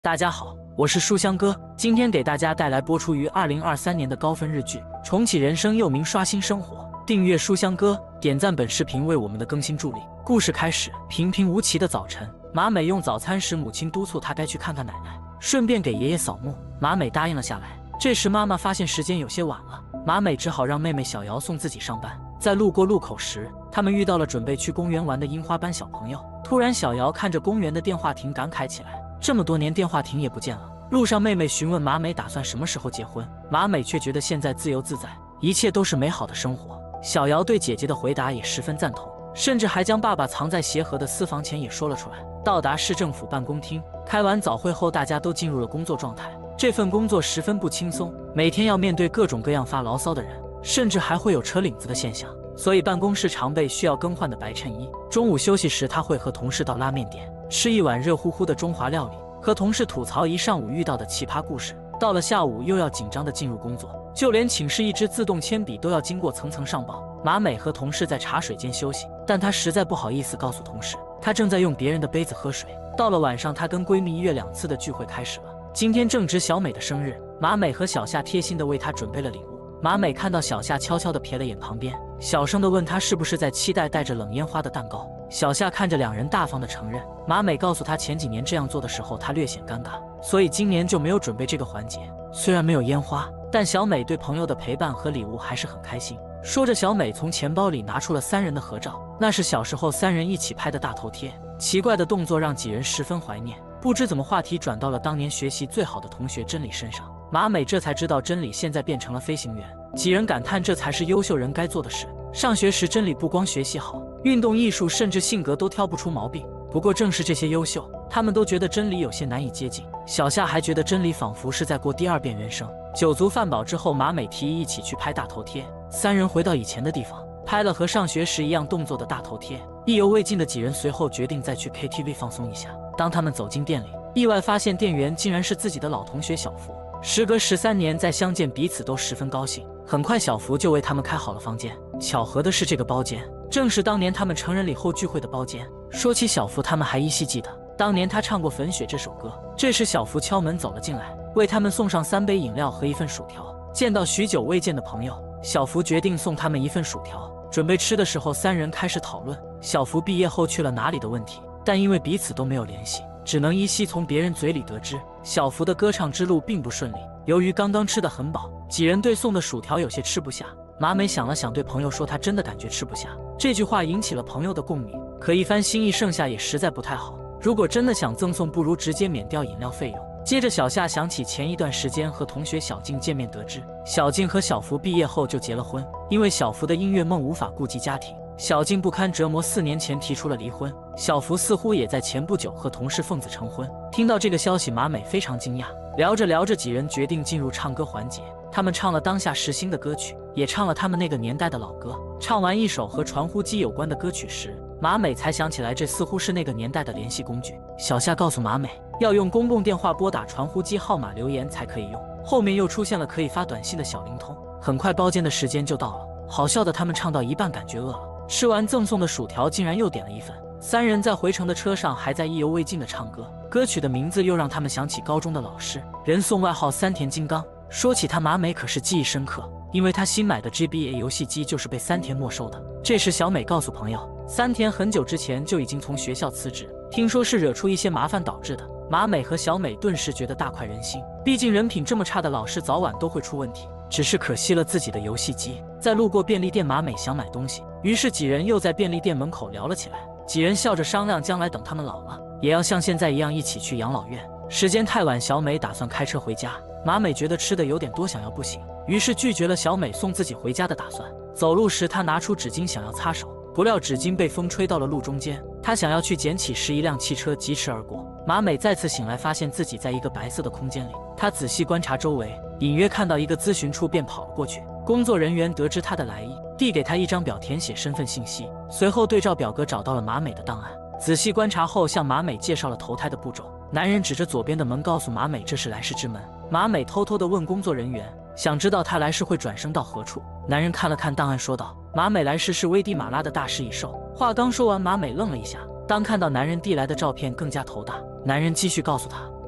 大家好，我是书香哥，今天给大家带来播出于2023年的高分日剧《重启人生》，又名《刷新生活》。订阅书香哥，点赞本视频为我们的更新助力。故事开始，平平无奇的早晨，马美用早餐时，母亲督促她该去看看奶奶，顺便给爷爷扫墓。马美答应了下来。这时妈妈发现时间有些晚了，马美只好让妹妹小瑶送自己上班。在路过路口时，他们遇到了准备去公园玩的樱花班小朋友。突然，小瑶看着公园的电话亭感慨起来。这么多年电话亭也不见了。路上妹妹询问马美打算什么时候结婚，马美却觉得现在自由自在，一切都是美好的生活。小瑶对姐姐的回答也十分赞同，甚至还将爸爸藏在协和的私房钱也说了出来。到达市政府办公厅，开完早会后，大家都进入了工作状态。这份工作十分不轻松，每天要面对各种各样发牢骚的人，甚至还会有扯领子的现象，所以办公室常备需要更换的白衬衣。中午休息时，他会和同事到拉面店吃一碗热乎乎的中华料理，和同事吐槽一上午遇到的奇葩故事。到了下午又要紧张地进入工作，就连寝室一支自动铅笔都要经过层层上报。马美和同事在茶水间休息，但她实在不好意思告诉同事，她正在用别人的杯子喝水。到了晚上，她跟闺蜜1月2次的聚会开始了。今天正值小美的生日，马美和小夏贴心地为她准备了礼物。马美看到小夏悄悄地瞥了眼旁边，小声地问她是不是在期待带着冷烟花的蛋糕。小夏看着两人大方地承认。马美告诉她，前几年这样做的时候她略显尴尬，所以今年就没有准备这个环节。虽然没有烟花，但小美对朋友的陪伴和礼物还是很开心。说着，小美从钱包里拿出了3人的合照，那是小时候3人一起拍的大头贴。奇怪的动作让几人十分怀念。不知怎么话题转到了当年学习最好的同学真理身上，马美这才知道真理现在变成了飞行员。几人感叹这才是优秀人该做的事。上学时真理不光学习好，运动艺术甚至性格都挑不出毛病。不过正是这些优秀，他们都觉得真理有些难以接近。小夏还觉得真理仿佛是在过第2遍人生。酒足饭饱之后，马美提议一起去拍大头贴。3人回到以前的地方，拍了和上学时一样动作的大头贴。意犹未尽的几人随后决定再去 KTV 放松一下。当他们走进店里，意外发现店员竟然是自己的老同学小福。时隔13年再相见，彼此都十分高兴。很快小福就为他们开好了房间。巧合的是，这个包间正是当年他们成人礼后聚会的包间。说起小福，他们还依稀记得当年他唱过《粉雪》这首歌。这时小福敲门走了进来，为他们送上3杯饮料和1份薯条。见到许久未见的朋友，小福决定送他们1份薯条。准备吃的时候，3人开始讨论小福毕业后去了哪里的问题，但因为彼此都没有联系，只能依稀从别人嘴里得知小福的歌唱之路并不顺利。由于刚刚吃得很饱，几人对送的薯条有些吃不下。马美想了想，对朋友说她真的感觉吃不下。这句话引起了朋友的共鸣，可一番心意剩下也实在不太好。如果真的想赠送，不如直接免掉饮料费用。接着小夏想起前一段时间和同学小静见面，得知小静和小福毕业后就结了婚。因为小福的音乐梦无法顾及家庭，小静不堪折磨，4年前提出了离婚。小福似乎也在前不久和同事奉子成婚。听到这个消息，马美非常惊讶。聊着聊着，几人决定进入唱歌环节。他们唱了当下时兴的歌曲，也唱了他们那个年代的老歌。唱完一首和传呼机有关的歌曲时，马美才想起来这似乎是那个年代的联系工具。小夏告诉马美，要用公共电话拨打传呼机号码留言才可以用。后面又出现了可以发短信的小灵通。很快包间的时间就到了。好笑的他们唱到一半感觉饿了，吃完赠送的薯条竟然又点了1份。3人在回程的车上还在意犹未尽的唱歌。歌曲的名字又让他们想起高中的老师，人送外号3田金刚。说起他，马美可是记忆深刻，因为他新买的 GBA 游戏机就是被3田没收的。这时小美告诉朋友，3田很久之前就已经从学校辞职，听说是惹出一些麻烦导致的。马美和小美顿时觉得大快人心，毕竟人品这么差的老师早晚都会出问题，只是可惜了自己的游戏机。在路过便利店，马美想买东西，于是几人又在便利店门口聊了起来。几人笑着商量，将来等他们老了，也要像现在一样一起去养老院。时间太晚，小美打算开车回家。马美觉得吃的有点多，想要不行，于是拒绝了小美送自己回家的打算。走路时，她拿出纸巾想要擦手，不料纸巾被风吹到了路中间。她想要去捡起时，一辆汽车疾驰而过。马美再次醒来，发现自己在一个白色的空间里。她仔细观察周围，隐约看到一个咨询处，便跑了过去。工作人员得知她的来意，递给她一张表填写身份信息，随后对照表格找到了马美的档案。仔细观察后，向马美介绍了投胎的步骤。男人指着左边的门，告诉马美这是来世之门。马美偷偷地问工作人员，想知道他来世会转生到何处。男人看了看档案，说道：马美来世是危地马拉的大食蚁兽。话刚说完，马美愣了一下，当看到男人递来的照片，更加头大。男人继续告诉他，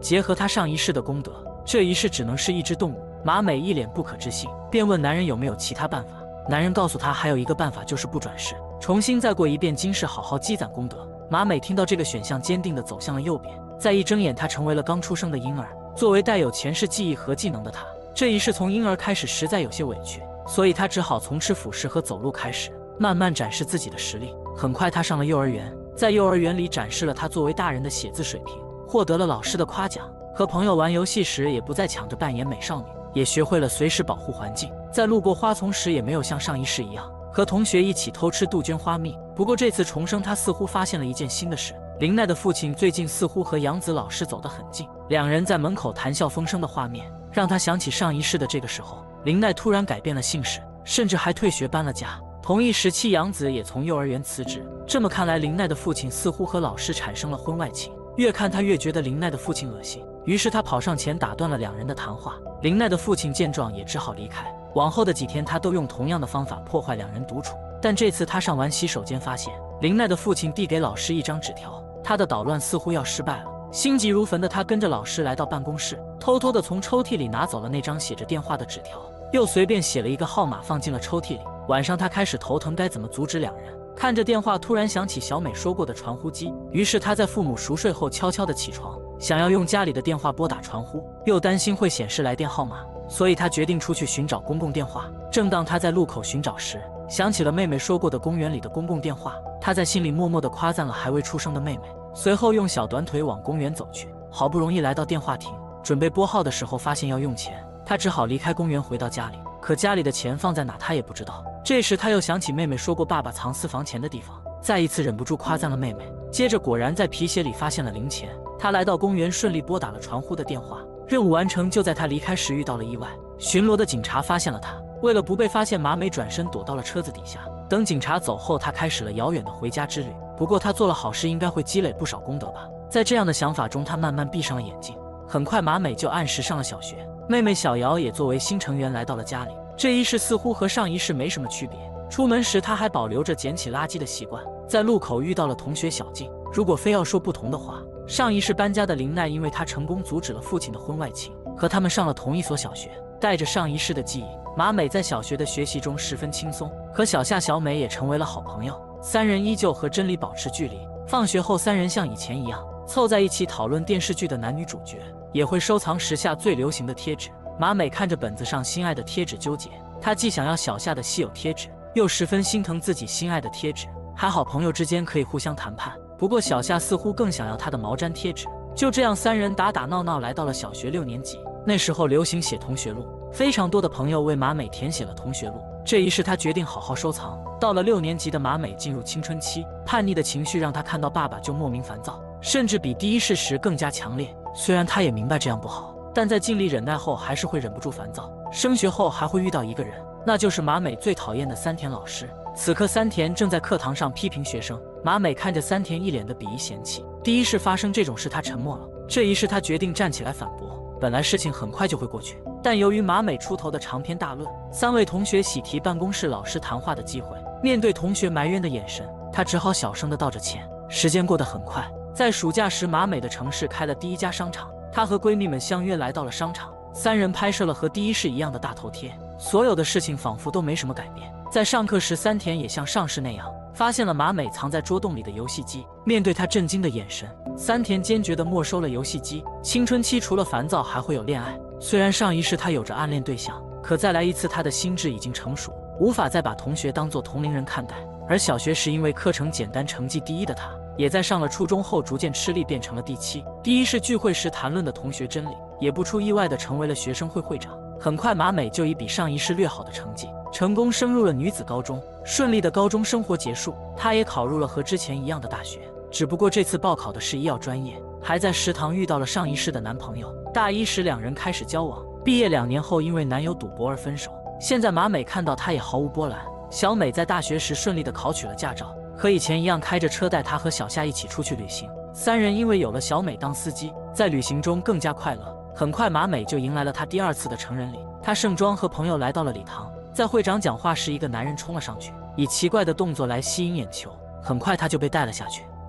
结合他上一世的功德，这一世只能是一只动物。马美一脸不可置信，便问男人有没有其他办法。男人告诉他还有一个办法，就是不转世，重新再过一遍今世，好好积攒功德。马美听到这个选项，坚定地走向了右边。再一睁眼，她成为了刚出生的婴儿。作为带有前世记忆和技能的她，这一世从婴儿开始实在有些委屈，所以她只好从吃辅食和走路开始，慢慢展示自己的实力。很快，她上了幼儿园，在幼儿园里展示了她作为大人的写字水平，获得了老师的夸奖。和朋友玩游戏时，也不再抢着扮演美少女，也学会了随时保护环境。在路过花丛时，也没有像上一世一样和同学一起偷吃杜鹃花蜜。不过这次重生，她似乎发现了一件新的事。林奈的父亲最近似乎和杨子老师走得很近，两人在门口谈笑风生的画面，让他想起上一世的这个时候，林奈突然改变了姓氏，甚至还退学搬了家。同一时期，杨子也从幼儿园辞职。这么看来，林奈的父亲似乎和老师产生了婚外情。越看他越觉得林奈的父亲恶心，于是他跑上前打断了两人的谈话。林奈的父亲见状也只好离开。往后的几天，他都用同样的方法破坏两人独处。但这次他上完洗手间，发现林奈的父亲递给老师一张纸条，他的捣乱似乎要失败了。心急如焚的他跟着老师来到办公室，偷偷的从抽屉里拿走了那张写着电话的纸条，又随便写了一个号码放进了抽屉里。晚上他开始头疼，该怎么阻止两人？看着电话，突然想起小美说过的传呼机，于是他在父母熟睡后悄悄地起床，想要用家里的电话拨打传呼，又担心会显示来电号码，所以他决定出去寻找公共电话。正当他在路口寻找时，想起了妹妹说过的公园里的公共电话，他在心里默默地夸赞了还未出生的妹妹，随后用小短腿往公园走去。好不容易来到电话亭，准备拨号的时候，发现要用钱，他只好离开公园回到家里。可家里的钱放在哪他也不知道。这时他又想起妹妹说过爸爸藏私房钱的地方，再一次忍不住夸赞了妹妹。接着果然在皮鞋里发现了零钱，他来到公园顺利拨打了传呼的电话，任务完成。就在他离开时遇到了意外，巡逻的警察发现了他，为了不被发现，马美转身躲到了车子底下。等警察走后，他开始了遥远的回家之旅。不过他做了好事，应该会积累不少功德吧。在这样的想法中，他慢慢闭上了眼睛。很快马美就按时上了小学，妹妹小瑶也作为新成员来到了家里。这一世似乎和上一世没什么区别。出门时他还保留着捡起垃圾的习惯。在路口遇到了同学小静，如果非要说不同的话，上一世搬家的林奈，因为他成功阻止了父亲的婚外情，和他们上了同一所小学。带着上一世的记忆，马美在小学的学习中十分轻松，和小夏、小美也成为了好朋友。三人依旧和真理保持距离。放学后，三人像以前一样凑在一起讨论电视剧的男女主角，也会收藏时下最流行的贴纸。马美看着本子上心爱的贴纸纠结，她既想要小夏的稀有贴纸，又十分心疼自己心爱的贴纸。还好朋友之间可以互相谈判，不过小夏似乎更想要她的毛毡贴纸。就这样，三人打打闹闹来到了小学6年级。那时候流行写同学录，非常多的朋友为马美填写了同学录。这一世她决定好好收藏。到了6年级的马美进入青春期，叛逆的情绪让她看到爸爸就莫名烦躁，甚至比第一世时更加强烈。虽然她也明白这样不好，但在尽力忍耐后，还是会忍不住烦躁。升学后还会遇到一个人，那就是马美最讨厌的三田老师。此刻三田正在课堂上批评学生，马美看着三田一脸的鄙夷嫌弃。第一世发生这种事，她沉默了。这一世她决定站起来反驳。本来事情很快就会过去，但由于马美出头的长篇大论，3位同学喜提办公室老师谈话的机会。面对同学埋怨的眼神，她只好小声地道着歉。时间过得很快，在暑假时，马美的城市开了第一家商场。她和闺蜜们相约来到了商场，3人拍摄了和第一世一样的大头贴。所有的事情仿佛都没什么改变。在上课时，三田也像上世那样发现了马美藏在桌洞里的游戏机。面对她震惊的眼神，三田坚决地没收了游戏机。青春期除了烦躁，还会有恋爱。虽然上一世她有着暗恋对象，可再来一次，她的心智已经成熟，无法再把同学当作同龄人看待。而小学时因为课程简单成绩第一的她，也在上了初中后逐渐吃力，变成了第7。第一世聚会时谈论的同学真理，也不出意外地成为了学生会会长。很快马美就以比上一世略好的成绩，成功升入了女子高中。顺利的高中生活结束，她也考入了和之前一样的大学，只不过这次报考的是医药专业。还在食堂遇到了上一世的男朋友，大一时2人开始交往，毕业2年后因为男友赌博而分手。现在马美看到他也毫无波澜。小美在大学时顺利地考取了驾照，和以前一样开着车带她和小夏一起出去旅行。3人因为有了小美当司机，在旅行中更加快乐。很快马美就迎来了她第2次的成人礼。她盛装和朋友来到了礼堂，在会长讲话时，一个男人冲了上去，以奇怪的动作来吸引眼球。很快他就被带了下去，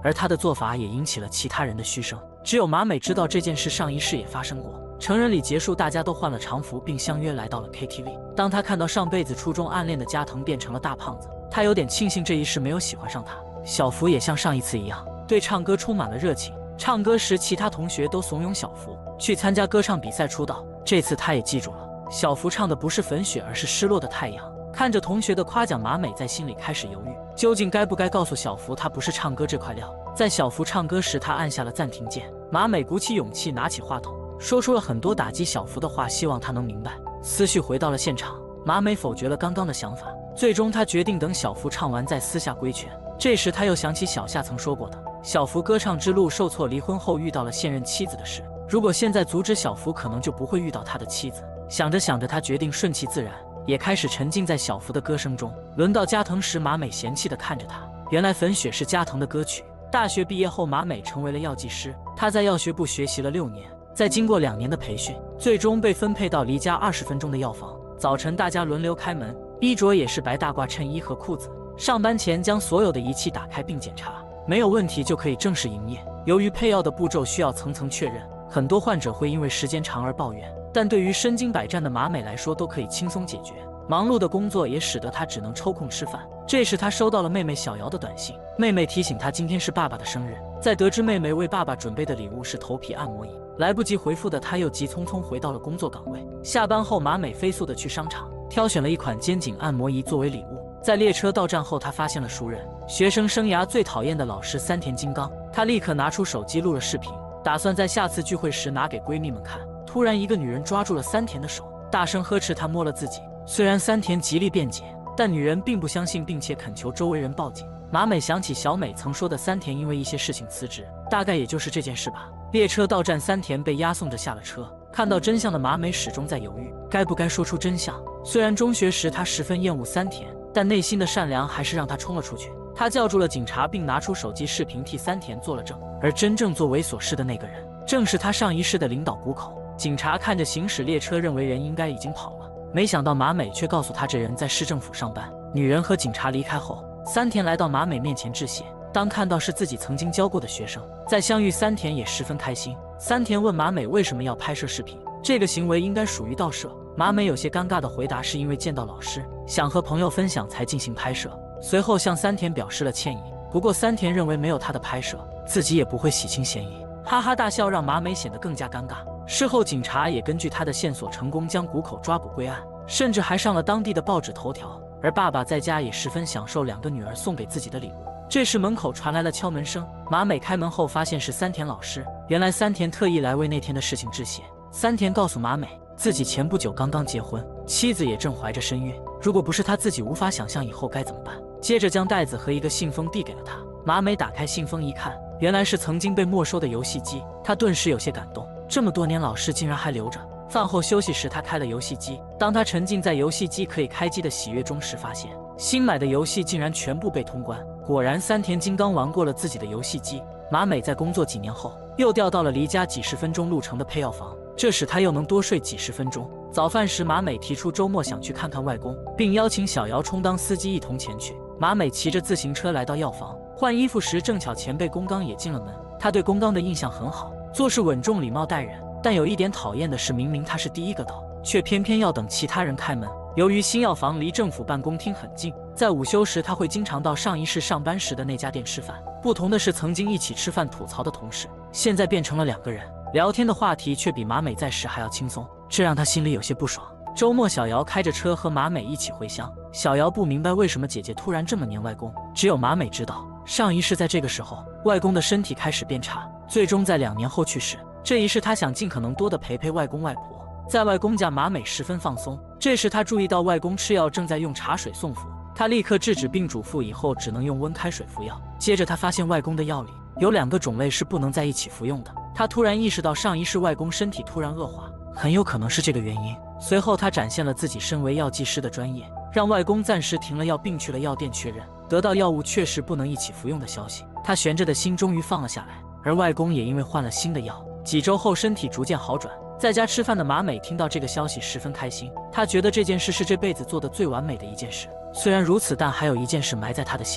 而他的做法也引起了其他人的嘘声。只有马美知道这件事上一世也发生过。成人礼结束，大家都换了常服，并相约来到了 KTV。当他看到上辈子初中暗恋的加藤变成了大胖子，他有点庆幸这一世没有喜欢上他。小福也像上一次一样，对唱歌充满了热情。唱歌时，其他同学都怂恿小福去参加歌唱比赛出道。这次他也记住了，小福唱的不是粉雪，而是失落的太阳。看着同学的夸奖，马美在心里开始犹豫，究竟该不该告诉小福他不是唱歌这块料。在小福唱歌时，他按下了暂停键。马美鼓起勇气，拿起话筒，说出了很多打击小福的话，希望他能明白。思绪回到了现场，马美否决了刚刚的想法，最终他决定等小福唱完再私下规劝。这时他又想起小夏曾说过的，小福歌唱之路受挫，离婚后遇到了现任妻子的事。如果现在阻止小福，可能就不会遇到他的妻子。想着想着，他决定顺其自然，也开始沉浸在小福的歌声中。轮到加藤时，马美嫌弃地看着他，原来粉雪是加藤的歌曲。大学毕业后，马美成为了药剂师，她在药学部学习了6年，再经过2年的培训，最终被分配到离家20分钟的药房。早晨大家轮流开门，衣着也是白大褂衬衣和裤子。上班前将所有的仪器打开并检查，没有问题就可以正式营业。由于配药的步骤需要层层确认，很多患者会因为时间长而抱怨，但对于身经百战的马美来说都可以轻松解决。忙碌的工作也使得她只能抽空吃饭。这时她收到了妹妹小瑶的短信，妹妹提醒她今天是爸爸的生日。在得知妹妹为爸爸准备的礼物是头皮按摩椅，来不及回复的她又急匆匆回到了工作岗位。下班后，马美飞速的去商场挑选了一款肩颈按摩仪作为礼物。在列车到站后，她发现了熟人，学生生涯最讨厌的老师三田金刚。她立刻拿出手机录了视频，打算在下次聚会时拿给闺蜜们看。突然，一个女人抓住了三田的手，大声呵斥他摸了自己。虽然三田极力辩解，但女人并不相信，并且恳求周围人报警。马美想起小美曾说的三田因为一些事情辞职，大概也就是这件事吧。列车到站，三田被押送着下了车。看到真相的马美始终在犹豫，该不该说出真相。虽然中学时她十分厌恶三田，但内心的善良还是让她冲了出去。她叫住了警察，并拿出手机视频替三田做了证。而真正做猥琐事的那个人，正是他上一世的领导谷口。警察看着行驶列车，认为人应该已经跑了。没想到马美却告诉他，这人在市政府上班。女人和警察离开后，三田来到马美面前致谢。当看到是自己曾经教过的学生，再相遇，三田也十分开心。三田问马美为什么要拍摄视频，这个行为应该属于盗摄。马美有些尴尬的回答，是因为见到老师，想和朋友分享才进行拍摄。随后向三田表示了歉意。不过三田认为没有他的拍摄，自己也不会洗清嫌疑，哈哈大笑，让马美显得更加尴尬。事后警察也根据他的线索成功将谷口抓捕归案，甚至还上了当地的报纸头条。而爸爸在家也十分享受两个女儿送给自己的礼物。这时门口传来了敲门声，马美开门后发现是三田老师。原来三田特意来为那天的事情致谢。三田告诉马美，自己前不久刚刚结婚，妻子也正怀着身孕，如果不是他自己无法想象以后该怎么办。接着将袋子和一个信封递给了他。马美打开信封一看，原来是曾经被没收的游戏机，他顿时有些感动，这么多年老师竟然还留着。饭后休息时，他开了游戏机，当他沉浸在游戏机可以开机的喜悦中时，发现新买的游戏竟然全部被通关。果然三田金刚玩过了自己的游戏机。马美在工作几年后，又调到了离家几十分钟路程的配药房，这使他又能多睡几十分钟。早饭时，马美提出周末想去看看外公，并邀请小姚充当司机一同前去。马美骑着自行车来到药房，换衣服时正巧前辈宫刚也进了门。他对宫刚的印象很好，做事稳重礼貌待人，但有一点讨厌的是，明明他是第一个到，却偏偏要等其他人开门。由于新药房离政府办公厅很近，在午休时他会经常到上一世上班时的那家店吃饭。不同的是，曾经一起吃饭吐槽的同事，现在变成了2个人，聊天的话题却比马美在时还要轻松，这让他心里有些不爽。周末，小姚开着车和马美一起回乡。小姚不明白为什么姐姐突然这么黏外公，只有马美知道，上一世在这个时候，外公的身体开始变差，最终在2年后去世。这一世，他想尽可能多的陪陪外公外婆。在外公家，马美十分放松。这时，他注意到外公吃药正在用茶水送服，他立刻制止并嘱咐以后只能用温开水服药。接着，他发现外公的药里有2个种类是不能在一起服用的。他突然意识到，上一世外公身体突然恶化，很有可能是这个原因。随后，他展现了自己身为药剂师的专业，让外公暂时停了药，并去了药店确认，得到药物确实不能一起服用的消息。他悬着的心终于放了下来，而外公也因为换了新的药，几周后身体逐渐好转。在家吃饭的马美听到这个消息十分开心，她觉得这件事是这辈子做的最完美的一件事。虽然如此，但还有一件事埋在她的心里。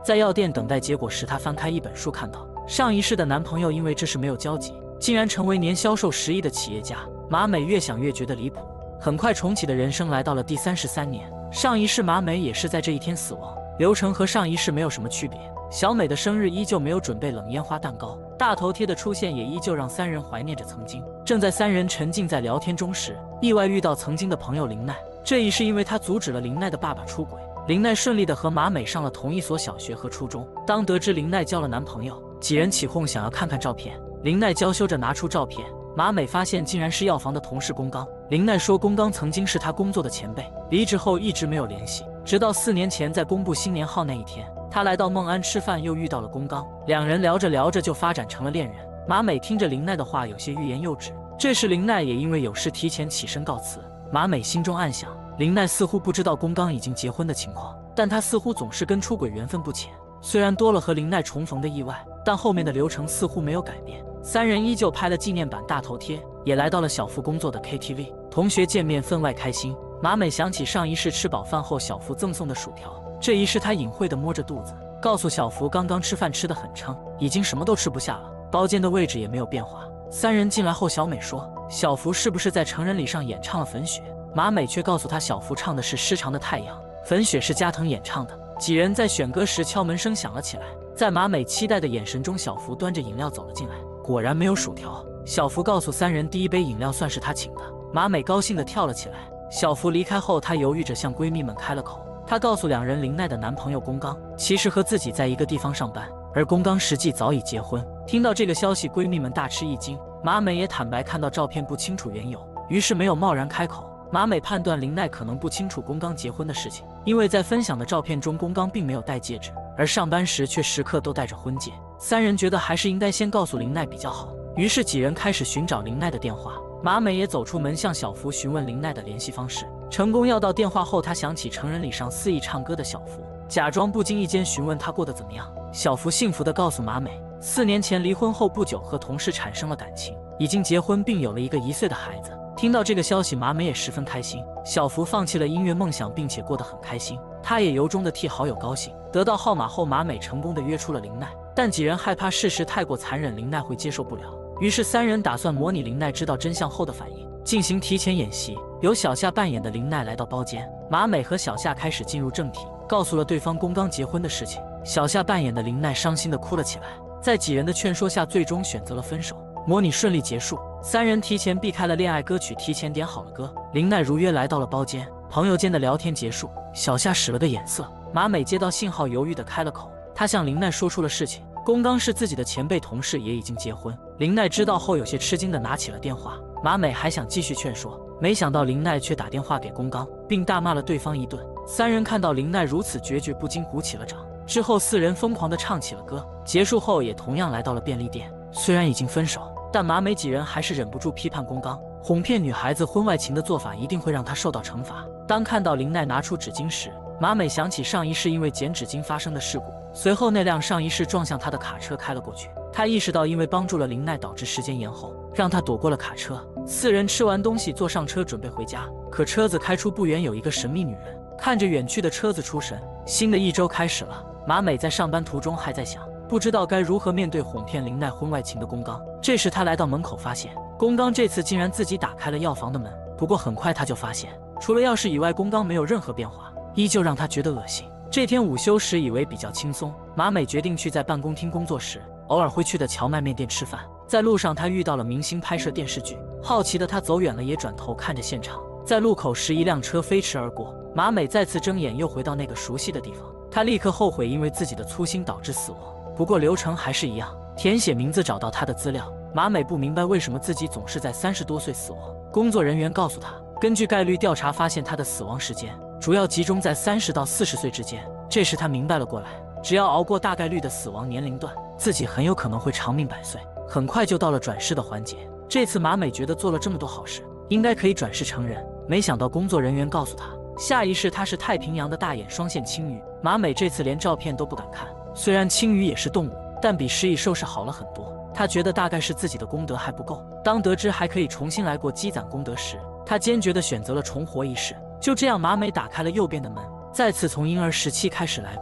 在药店等待结果时，她翻开一本书，看到上一世的男朋友因为这事没有交集，竟然成为年销售10亿的企业家。马美越想越觉得离谱。很快，重启的人生来到了第33年，上一世马美也是在这一天死亡，流程和上一世没有什么区别。小美的生日依旧没有准备冷烟花蛋糕，大头贴的出现也依旧让三人怀念着曾经。正在三人沉浸在聊天中时，意外遇到曾经的朋友林奈，这一是因为他阻止了林奈的爸爸出轨。林奈顺利的和马美上了同一所小学和初中。当得知林奈交了男朋友，几人起哄想要看看照片。林奈娇羞着拿出照片，马美发现竟然是药房的同事宫刚。林奈说宫刚曾经是他工作的前辈，离职后一直没有联系，直到4年前在公布新年号那一天，他来到孟安吃饭，又遇到了宫刚，两人聊着聊着就发展成了恋人。马美听着林奈的话有些欲言又止，这时林奈也因为有事提前起身告辞。马美心中暗想，林奈似乎不知道宫刚已经结婚的情况，但他似乎总是跟出轨缘分不浅。虽然多了和林奈重逢的意外，但后面的流程似乎没有改变。三人依旧拍了纪念版大头贴，也来到了小福工作的 KTV。同学见面分外开心。马美想起上一世吃饱饭后小福赠送的薯条，这一世她隐晦地摸着肚子，告诉小福刚刚吃饭吃得很撑，已经什么都吃不下了，包间的位置也没有变化。三人进来后，小美说小福是不是在成人礼上演唱了粉雪，马美却告诉她小福唱的是失常的太阳，粉雪是加藤演唱的。几人在选歌时敲门声响了起来，在马美期待的眼神中，小福端着饮料走了进来，果然没有薯条。小福告诉三人第一杯饮料算是他请的，马美高兴地跳了起来。小福离开后，她犹豫着向闺蜜们开了口，她告诉两人林奈的男朋友宫刚其实和自己在一个地方上班，而宫刚实际早已结婚。听到这个消息，闺蜜们大吃一惊，马美也坦白看到照片不清楚缘由，于是没有贸然开口。马美判断林奈可能不清楚宫刚结婚的事情，因为在分享的照片中，宫刚并没有戴戒指，而上班时却时刻都戴着婚戒。三人觉得还是应该先告诉林奈比较好，于是几人开始寻找林奈的电话。马美也走出门向小福询问林奈的联系方式，成功要到电话后，他想起成人礼上肆意唱歌的小福，假装不经意间询问他过得怎么样。小福幸福地告诉马美，4年前离婚后不久和同事产生了感情，已经结婚并有了一个1岁的孩子。听到这个消息，马美也十分开心。小福放弃了音乐梦想，并且过得很开心，他也由衷地替好友高兴。得到号码后，马美成功地约出了林奈，但几人害怕事实太过残忍，林奈会接受不了，于是三人打算模拟林奈知道真相后的反应，进行提前演习。由小夏扮演的林奈来到包间，马美和小夏开始进入正题，告诉了对方宫刚结婚的事情。小夏扮演的林奈伤心地哭了起来，在几人的劝说下，最终选择了分手。模拟顺利结束，三人提前避开了恋爱歌曲，提前点好了歌。林奈如约来到了包间，朋友间的聊天结束，小夏使了个眼色。马美接到信号，犹豫地开了口，她向林奈说出了事情。宫刚是自己的前辈同事，也已经结婚。林奈知道后有些吃惊地拿起了电话，马美还想继续劝说，没想到林奈却打电话给宫刚，并大骂了对方一顿。三人看到林奈如此决绝，不禁鼓起了掌。之后4人疯狂地唱起了歌，结束后也同样来到了便利店。虽然已经分手，但马美几人还是忍不住批判宫刚哄骗女孩子婚外情的做法一定会让他受到惩罚。当看到林奈拿出纸巾时，马美想起上一世因为捡纸巾发生的事故，随后那辆上一世撞向他的卡车开了过去。他意识到因为帮助了林奈导致时间延后，让他躲过了卡车。4人吃完东西坐上车准备回家，可车子开出不远有一个神秘女人，看着远去的车子出神。新的一周开始了，马美在上班途中还在想，不知道该如何面对哄骗林奈婚外情的宫刚。这时他来到门口，发现宫刚这次竟然自己打开了药房的门。不过很快他就发现，除了钥匙以外，宫刚没有任何变化，依旧让他觉得恶心。这天午休时以为比较轻松，马美决定去在办公厅工作时偶尔会去的荞麦面店吃饭。在路上，他遇到了明星拍摄电视剧，好奇的他走远了，也转头看着现场。在路口时，一辆车飞驰而过，马美再次睁眼，又回到那个熟悉的地方。他立刻后悔，因为自己的粗心导致死亡。不过流程还是一样，填写名字，找到他的资料。马美不明白为什么自己总是在30多岁死亡。工作人员告诉他，根据概率调查发现他的死亡时间主要集中在30到40岁之间。这时他明白了过来，只要熬过大概率的死亡年龄段，自己很有可能会长命100岁。很快就到了转世的环节。这次马美觉得做了这么多好事，应该可以转世成人。没想到工作人员告诉他，下一世他是太平洋的大眼双线青鱼。马美这次连照片都不敢看。虽然青鱼也是动物，但比食蚁兽是好了很多。他觉得大概是自己的功德还不够。当得知还可以重新来过积攒功德时，他坚决地选择了重活一世。就这样，马美打开了右边的门，再次从婴儿时期开始来过。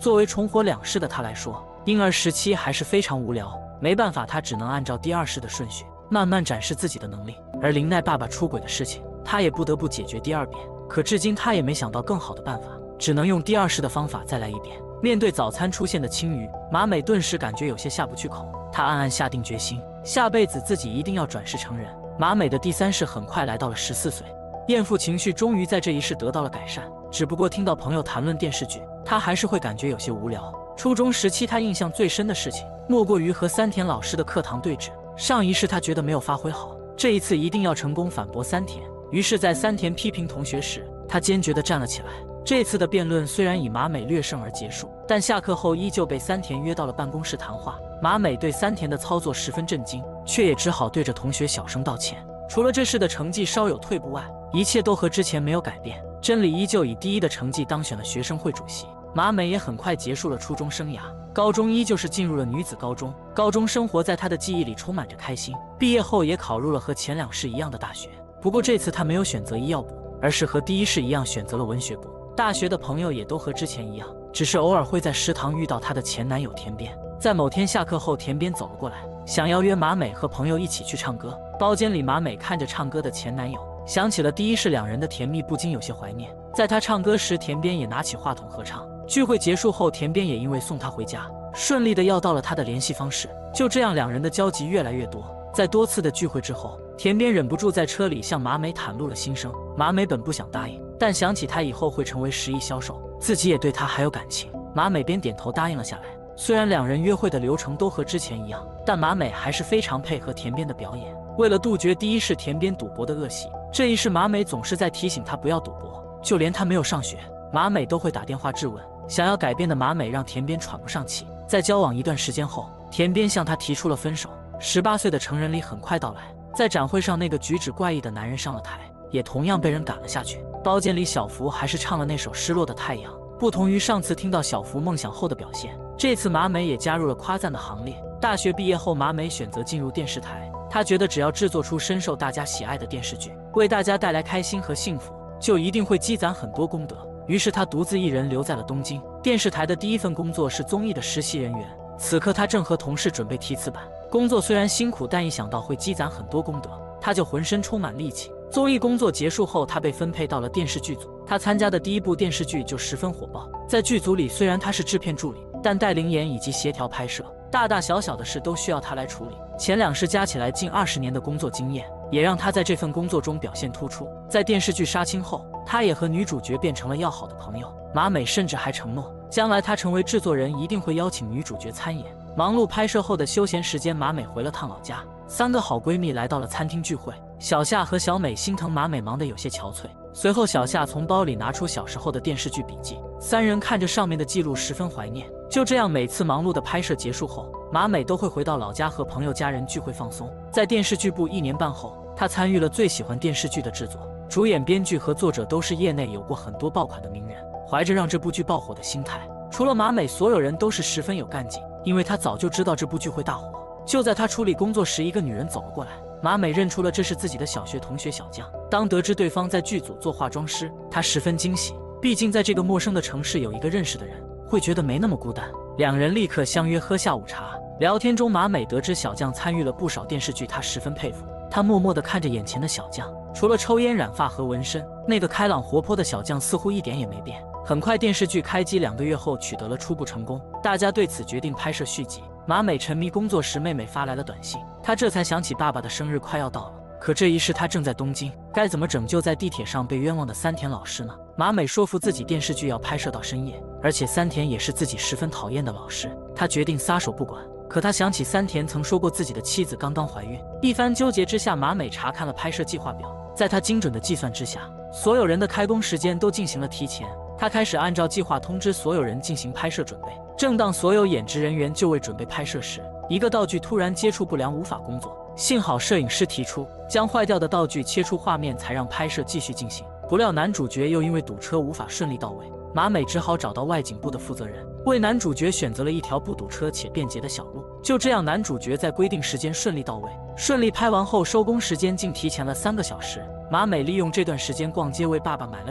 作为重活2世的他来说，婴儿时期还是非常无聊，没办法，他只能按照第2世的顺序慢慢展示自己的能力。而林奈爸爸出轨的事情，他也不得不解决第2遍，可至今他也没想到更好的办法，只能用第2世的方法再来一遍。面对早餐出现的青鱼，马美顿时感觉有些下不去口，她暗暗下定决心，下辈子自己一定要转世成人。马美的第3世很快来到了14岁，厌妇情绪终于在这一世得到了改善，只不过听到朋友谈论电视剧，她还是会感觉有些无聊。初中时期，她印象最深的事情莫过于和三田老师的课堂对峙。上一世她觉得没有发挥好，这一次一定要成功反驳三田。于是，在三田批评同学时，她坚决地站了起来。这次的辩论虽然以马美略胜而结束，但下课后依旧被三田约到了办公室谈话。马美对三田的操作十分震惊，却也只好对着同学小声道歉。除了这事的成绩稍有退步外，一切都和之前没有改变。真理依旧以第1的成绩当选了学生会主席。马美也很快结束了初中生涯，高中依旧是进入了女子高中。高中生活在她的记忆里充满着开心。毕业后也考入了和前2世一样的大学，不过这次她没有选择医药部，而是和第1世一样选择了文学部。大学的朋友也都和之前一样，只是偶尔会在食堂遇到她的前男友田边。在某天下课后，田边走了过来，想要约马美和朋友一起去唱歌。包间里，马美看着唱歌的前男友，想起了第1世2人的甜蜜，不禁有些怀念。在她唱歌时，田边也拿起话筒合唱。聚会结束后，田边也因为送她回家，顺利的要到了她的联系方式。就这样，2人的交集越来越多。在多次的聚会之后，田边忍不住在车里向马美袒露了心声。马美本不想答应，但想起他以后会成为食艺销售，自己也对他还有感情，马美便点头答应了下来。虽然2人约会的流程都和之前一样，但马美还是非常配合田边的表演。为了杜绝第1世田边赌博的恶习，这一世马美总是在提醒他不要赌博，就连他没有上学，马美都会打电话质问。想要改变的马美让田边喘不上气。在交往一段时间后，田边向他提出了分手。18岁的成人礼很快到来，在展会上，那个举止怪异的男人上了台，也同样被人赶了下去。包间里，小福还是唱了那首《失落的太阳》。不同于上次听到小福梦想后的表现，这次马美也加入了夸赞的行列。大学毕业后，马美选择进入电视台。她觉得只要制作出深受大家喜爱的电视剧，为大家带来开心和幸福，就一定会积攒很多功德。于是她独自一人留在了东京。电视台的第1份工作是综艺的实习人员。此刻她正和同事准备提词板。工作虽然辛苦，但一想到会积攒很多功德，她就浑身充满力气。综艺工作结束后，她被分配到了电视剧组。她参加的第1部电视剧就十分火爆。在剧组里，虽然她是制片助理，但带领演以及协调拍摄，大大小小的事都需要她来处理。前2世加起来近20年的工作经验，也让她在这份工作中表现突出。在电视剧杀青后，她也和女主角变成了要好的朋友。马美甚至还承诺，将来她成为制作人，一定会邀请女主角参演。忙碌拍摄后的休闲时间，马美回了趟老家。3个好闺蜜来到了餐厅聚会。小夏和小美心疼马美忙得有些憔悴。随后，小夏从包里拿出小时候的电视剧笔记，3人看着上面的记录，十分怀念。就这样，每次忙碌的拍摄结束后，马美都会回到老家和朋友家人聚会放松。在电视剧部1年半后，她参与了最喜欢电视剧的制作，主演、编剧和作者都是业内有过很多爆款的名人。怀着让这部剧爆火的心态，除了马美，所有人都是十分有干劲，因为她早就知道这部剧会大火。就在她处理工作时，一个女人走了过来，马美认出了这是自己的小学同学小将。当得知对方在剧组做化妆师，她十分惊喜，毕竟在这个陌生的城市有一个认识的人，会觉得没那么孤单。2人立刻相约喝下午茶。聊天中，马美得知小将参与了不少电视剧，她十分佩服。她默默地看着眼前的小将，除了抽烟、染发和纹身，那个开朗活泼的小将似乎一点也没变。很快，电视剧开机2个月后取得了初步成功，大家对此决定拍摄续集。马美沉迷工作时，妹妹发来了短信，她这才想起爸爸的生日快要到了。可这一世她正在东京，该怎么拯救在地铁上被冤枉的三田老师呢？马美说服自己，电视剧要拍摄到深夜，而且三田也是自己十分讨厌的老师。她决定撒手不管。可她想起三田曾说过自己的妻子刚刚怀孕。一番纠结之下，马美查看了拍摄计划表，在她精准的计算之下，所有人的开工时间都进行了提前。她开始按照计划通知所有人进行拍摄准备。正当所有演职人员就位准备拍摄时，一个道具突然接触不良，无法工作。幸好摄影师提出将坏掉的道具切出画面，才让拍摄继续进行。不料男主角又因为堵车无法顺利到位，马美只好找到外景部的负责人，为男主角选择了一条不堵车且便捷的小路。就这样，男主角在规定时间顺利到位。顺利拍完后，收工时间竟提前了3个小时。马美利用这段时间逛街，为爸爸买了礼物，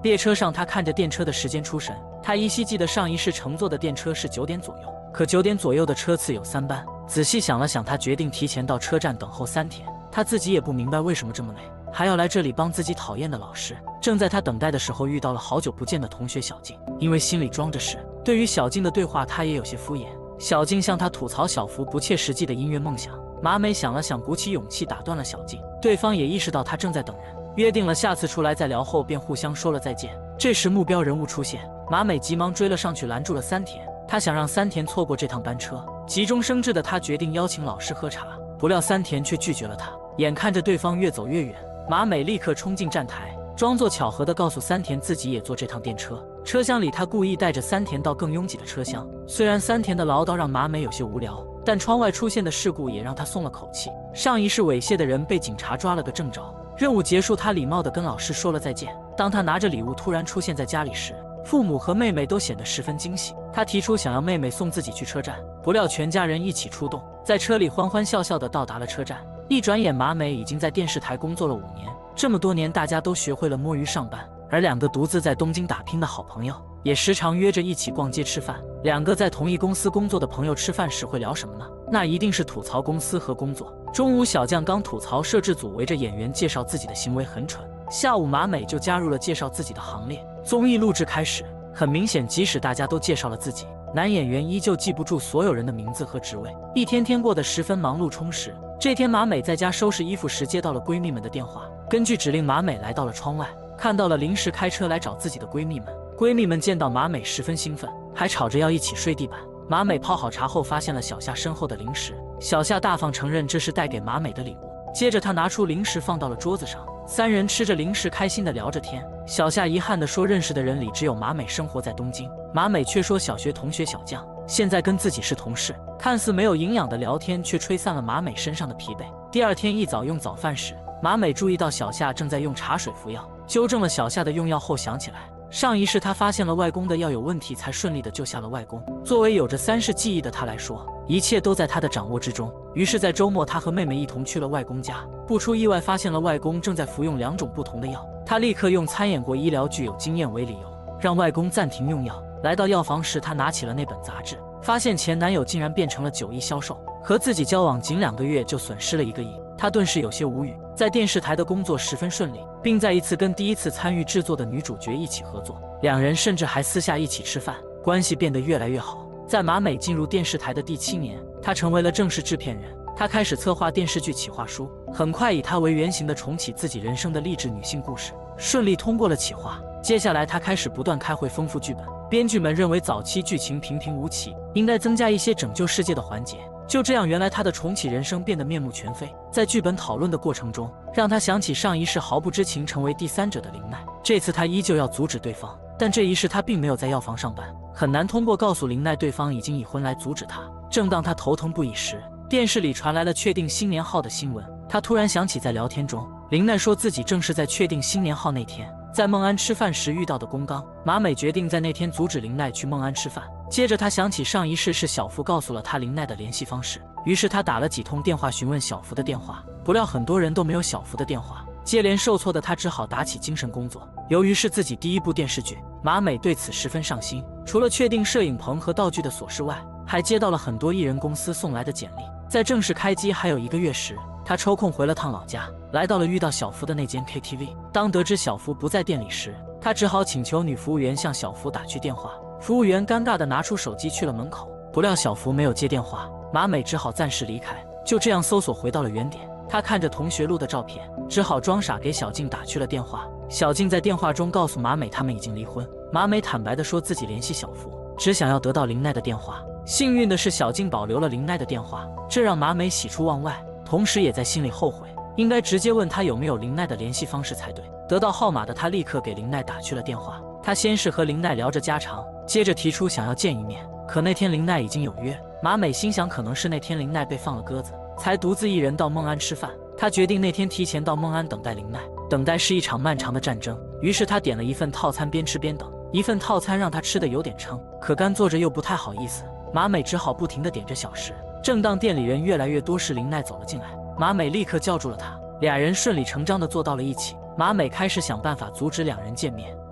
列车上，他看着电车的时间出神。他依稀记得上一世乘坐的电车是9点左右，可9点左右的车次有3班。仔细想了想，他决定提前到车站等候3天。他自己也不明白为什么这么累，还要来这里帮自己讨厌的老师。正在他等待的时候，遇到了好久不见的同学小静。因为心里装着事，对于小静的对话，他也有些敷衍。小静向他吐槽小福不切实际的音乐梦想。马美想了想，鼓起勇气打断了小静。对方也意识到他正在等人，约定了下次出来再聊后，便互相说了再见。这时目标人物出现，马美急忙追了上去，拦住了三田。他想让三田错过这趟班车。急中生智的他决定邀请老师喝茶，不料三田却拒绝了他。眼看着对方越走越远，马美立刻冲进站台，装作巧合地告诉三田自己也坐这趟电车。车厢里，他故意带着三田到更拥挤的车厢。虽然三田的唠叨让马美有些无聊，但窗外出现的事故也让他松了口气。上一世猥亵的人被警察抓了个正着。任务结束，他礼貌地跟老师说了再见。当他拿着礼物突然出现在家里时，父母和妹妹都显得十分惊喜。他提出想要妹妹送自己去车站，不料全家人一起出动，在车里欢欢笑笑地到达了车站。一转眼，马美已经在电视台工作了5年。这么多年，大家都学会了摸鱼上班，而2个独自在东京打拼的好朋友，也时常约着一起逛街吃饭。2个在同一公司工作的朋友吃饭时会聊什么呢？那一定是吐槽公司和工作。中午，小将刚吐槽摄制组围着演员介绍自己的行为很蠢。下午，马美就加入了介绍自己的行列。综艺录制开始，很明显，即使大家都介绍了自己，男演员依旧记不住所有人的名字和职位。一天天过得十分忙碌充实。这天，马美在家收拾衣服时接到了闺蜜们的电话。根据指令，马美来到了窗外，看到了临时开车来找自己的闺蜜们。闺蜜们见到马美十分兴奋，还吵着要一起睡地板。马美泡好茶后，发现了小夏身后的零食。小夏大方承认这是带给马美的礼物。接着，她拿出零食放到了桌子上，3人吃着零食，开心地聊着天。小夏遗憾地说，认识的人里只有马美生活在东京。马美却说，小学同学小将现在跟自己是同事。看似没有营养的聊天，却吹散了马美身上的疲惫。第二天一早用早饭时，马美注意到小夏正在用茶水服药，纠正了小夏的用药后，想起来上一世他发现了外公的药有问题，才顺利地救下了外公。作为有着3世记忆的他来说，一切都在他的掌握之中。于是，在周末，他和妹妹一同去了外公家，不出意外，发现了外公正在服用2种不同的药。他立刻用参演过医疗剧有经验为理由，让外公暂停用药。来到药房时，他拿起了那本杂志，发现前男友竟然变成了9亿销售，和自己交往仅2个月就损失了1个亿。他顿时有些无语。在电视台的工作十分顺利，并在一次跟第一次参与制作的女主角一起合作，2人甚至还私下一起吃饭，关系变得越来越好。在马美进入电视台的第7年，她成为了正式制片人。她开始策划电视剧企划书，很快以她为原型的重启自己人生的励志女性故事，顺利通过了企划。接下来，她开始不断开会丰富剧本。编剧们认为早期剧情平平无奇，应该增加一些拯救世界的环节。就这样，原来他的重启人生变得面目全非。在剧本讨论的过程中，让他想起上一世毫不知情成为第3者的林奈。这次他依旧要阻止对方，但这一世他并没有在药房上班，很难通过告诉林奈对方已经已婚来阻止他。正当他头疼不已时，电视里传来了确定新年号的新闻。他突然想起在聊天中，林奈说自己正是在确定新年号那天在孟安吃饭时遇到的宫刚。马美决定在那天阻止林奈去孟安吃饭。接着他想起上一世是小福告诉了他林奈的联系方式，于是他打了几通电话询问小福的电话，不料很多人都没有小福的电话。接连受挫的他只好打起精神工作。由于是自己第1部电视剧，马美对此十分上心。除了确定摄影棚和道具的琐事外，还接到了很多艺人公司送来的简历。在正式开机还有1个月时，他抽空回了趟老家，来到了遇到小福的那间 KTV。当得知小福不在店里时，他只好请求女服务员向小福打去电话。服务员尴尬地拿出手机去了门口，不料小福没有接电话，马美只好暂时离开。就这样，搜索回到了原点。他看着同学录的照片，只好装傻给小静打去了电话。小静在电话中告诉马美他们已经离婚。马美坦白地说自己联系小福只想要得到林奈的电话。幸运的是，小静保留了林奈的电话，这让马美喜出望外，同时也在心里后悔，应该直接问他有没有林奈的联系方式才对。得到号码的他立刻给林奈打去了电话。他先是和林奈聊着家常，接着提出想要见一面，可那天林奈已经有约。马美心想可能是那天林奈被放了鸽子，才独自一人到孟安吃饭。他决定那天提前到孟安等待林奈。等待是一场漫长的战争，于是他点了1份套餐，边吃边等。1份套餐让他吃得有点撑，可干坐着又不太好意思，马美只好不停地点着小食。正当店里人越来越多时，林奈走了进来，马美立刻叫住了他，2人顺理成章地坐到了一起。马美开始想办法阻止2人见面，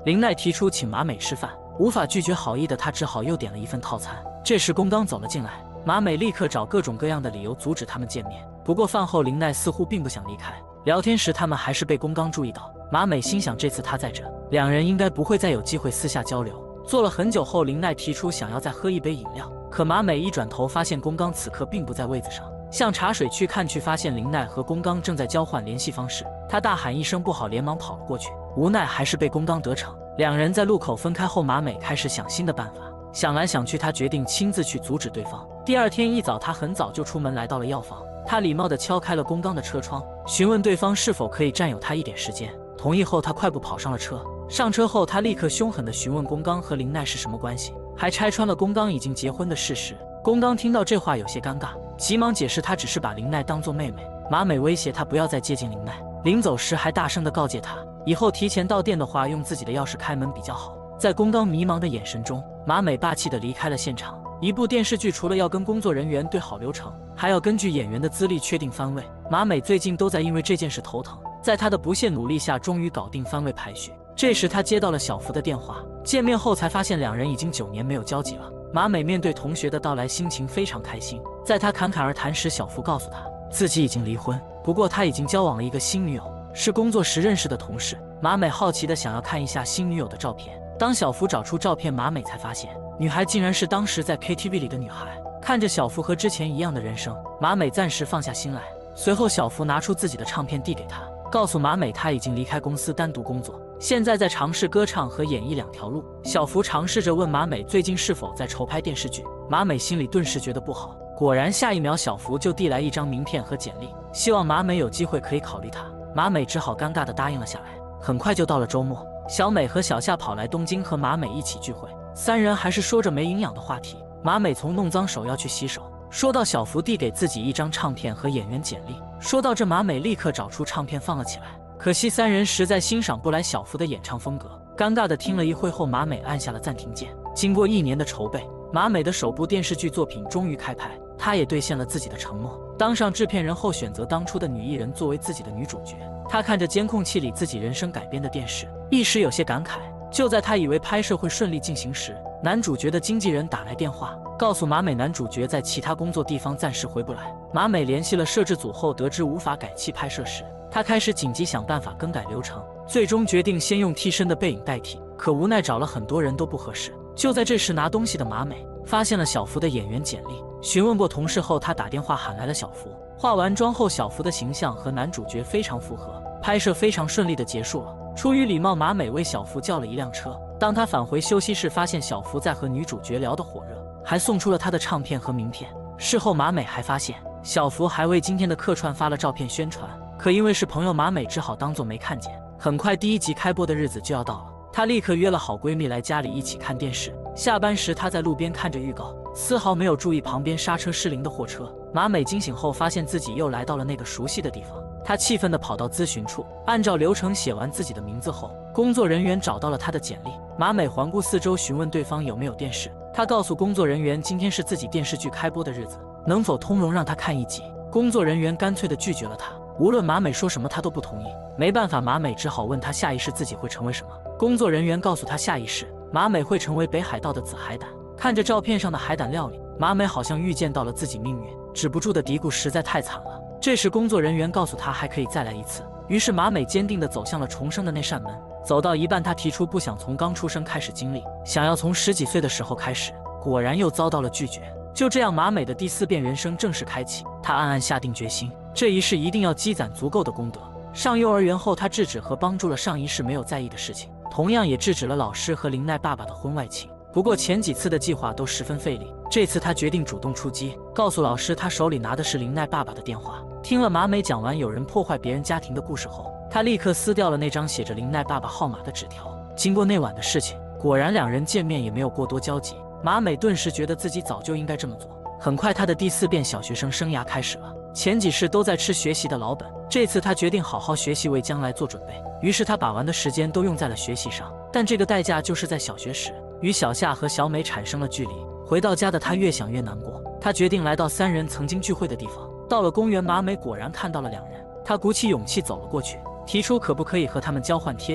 林奈提出请马美吃饭，无法拒绝好意的他只好又点了一份套餐。这时宫刚走了进来，马美立刻找各种各样的理由阻止他们见面。不过饭后林奈似乎并不想离开，聊天时他们还是被宫刚注意到。马美心想这次他在这，两人应该不会再有机会私下交流。坐了很久后，林奈提出想要再喝一杯饮料，可马美一转头发现宫刚此刻并不在位子上，向茶水区看去，发现林奈和宫刚正在交换联系方式。他大喊一声不好，连忙跑了过去，无奈还是被宫刚得逞。两人在路口分开后，马美开始想新的办法，想来想去，他决定亲自去阻止对方。第二天一早，他很早就出门来到了药房，他礼貌地敲开了宫刚的车窗，询问对方是否可以占有他一点时间。同意后，他快步跑上了车。上车后，他立刻凶狠地询问宫刚和林奈是什么关系，还拆穿了宫刚已经结婚的事实。宫刚听到这话有些尴尬，急忙解释他只是把林奈当作妹妹。马美威胁他不要再接近林奈，临走时还大声地告诫他，以后提前到店的话，用自己的钥匙开门比较好。在宫刚迷茫的眼神中，马美霸气地离开了现场。一部电视剧除了要跟工作人员对好流程，还要根据演员的资历确定番位。马美最近都在因为这件事头疼，在她的不懈努力下，终于搞定番位排序。这时她接到了小福的电话，见面后才发现两人已经9年没有交集了。马美面对同学的到来，心情非常开心。在她侃侃而谈时，小福告诉她自己已经离婚，不过他已经交往了一个新女友，是工作时认识的同事。马美好奇的想要看一下新女友的照片，当小福找出照片，马美才发现女孩竟然是当时在 KTV 里的女孩。看着小福和之前一样的人生，马美暂时放下心来。随后小福拿出自己的唱片递给她，告诉马美他已经离开公司单独工作，现在在尝试歌唱和演艺2条路。小福尝试着问马美最近是否在筹拍电视剧，马美心里顿时觉得不好。果然下一秒小福就递来一张名片和简历，希望马美有机会可以考虑他。马美只好尴尬地答应了下来。很快就到了周末，小美和小夏跑来东京和马美一起聚会，三人还是说着没营养的话题。马美从弄脏手要去洗手，说到小福递给自己一张唱片和演员简历。说到这，马美立刻找出唱片放了起来。可惜三人实在欣赏不来小福的演唱风格，尴尬地听了一会后，马美按下了暂停键。经过1年的筹备，马美的首部电视剧作品终于开拍，她也兑现了自己的承诺，当上制片人后选择当初的女艺人作为自己的女主角。她看着监控器里自己人生改编的电视，一时有些感慨。就在她以为拍摄会顺利进行时，男主角的经纪人打来电话，告诉马美男主角在其他工作地方暂时回不来。马美联系了摄制组后，得知无法改期拍摄时，她开始紧急想办法更改流程，最终决定先用替身的背影代替，可无奈找了很多人都不合适。就在这时，拿东西的马美发现了小福的演员简历，询问过同事后，她打电话喊来了小福。化完妆后，小福的形象和男主角非常符合，拍摄非常顺利地结束了。出于礼貌，马美为小福叫了一辆车。当他返回休息室，发现小福在和女主角聊得火热，还送出了他的唱片和名片。事后马美还发现小福还为今天的客串发了照片宣传，可因为是朋友，马美只好当作没看见。很快第1集开播的日子就要到了，她立刻约了好闺蜜来家里一起看电视。下班时，她在路边看着预告，丝毫没有注意旁边刹车失灵的货车。马美惊醒后发现自己又来到了那个熟悉的地方，她气愤地跑到咨询处，按照流程写完自己的名字后，工作人员找到了她的简历。马美环顾四周，询问对方有没有电视。她告诉工作人员今天是自己电视剧开播的日子，能否通融让她看1集。工作人员干脆地拒绝了她，无论马美说什么她都不同意。没办法，马美只好问她下一世自己会成为什么。工作人员告诉她下一世马美会成为北海道的紫海胆。看着照片上的海胆料理，马美好像预见到了自己命运，止不住的嘀咕实在太惨了。这时工作人员告诉她还可以再来一次，于是马美坚定地走向了重生的那扇门。走到一半，她提出不想从刚出生开始经历，想要从10几岁的时候开始，果然又遭到了拒绝。就这样，马美的第4遍人生正式开启。她暗暗下定决心，这一世一定要积攒足够的功德。上幼儿园后，她制止和帮助了上一世没有在意的事情，同样也制止了老师和林奈爸爸的婚外情。不过前几次的计划都十分费力，这次她决定主动出击，告诉老师她手里拿的是林奈爸爸的电话。听了马美讲完有人破坏别人家庭的故事后，她立刻撕掉了那张写着林奈爸爸号码的纸条。经过那晚的事情，果然两人见面也没有过多交集。马美顿时觉得自己早就应该这么做。很快，她的第4遍小学生生涯开始了。前几世都在吃学习的老本，这次她决定好好学习，为将来做准备。于是她把玩的时间都用在了学习上，但这个代价就是在小学时与小夏和小美产生了距离。回到家的她越想越难过，她决定来到3人曾经聚会的地方。到了公园，马美果然看到了2人，她鼓起勇气走了过去，提出可不可以和他们交换贴纸。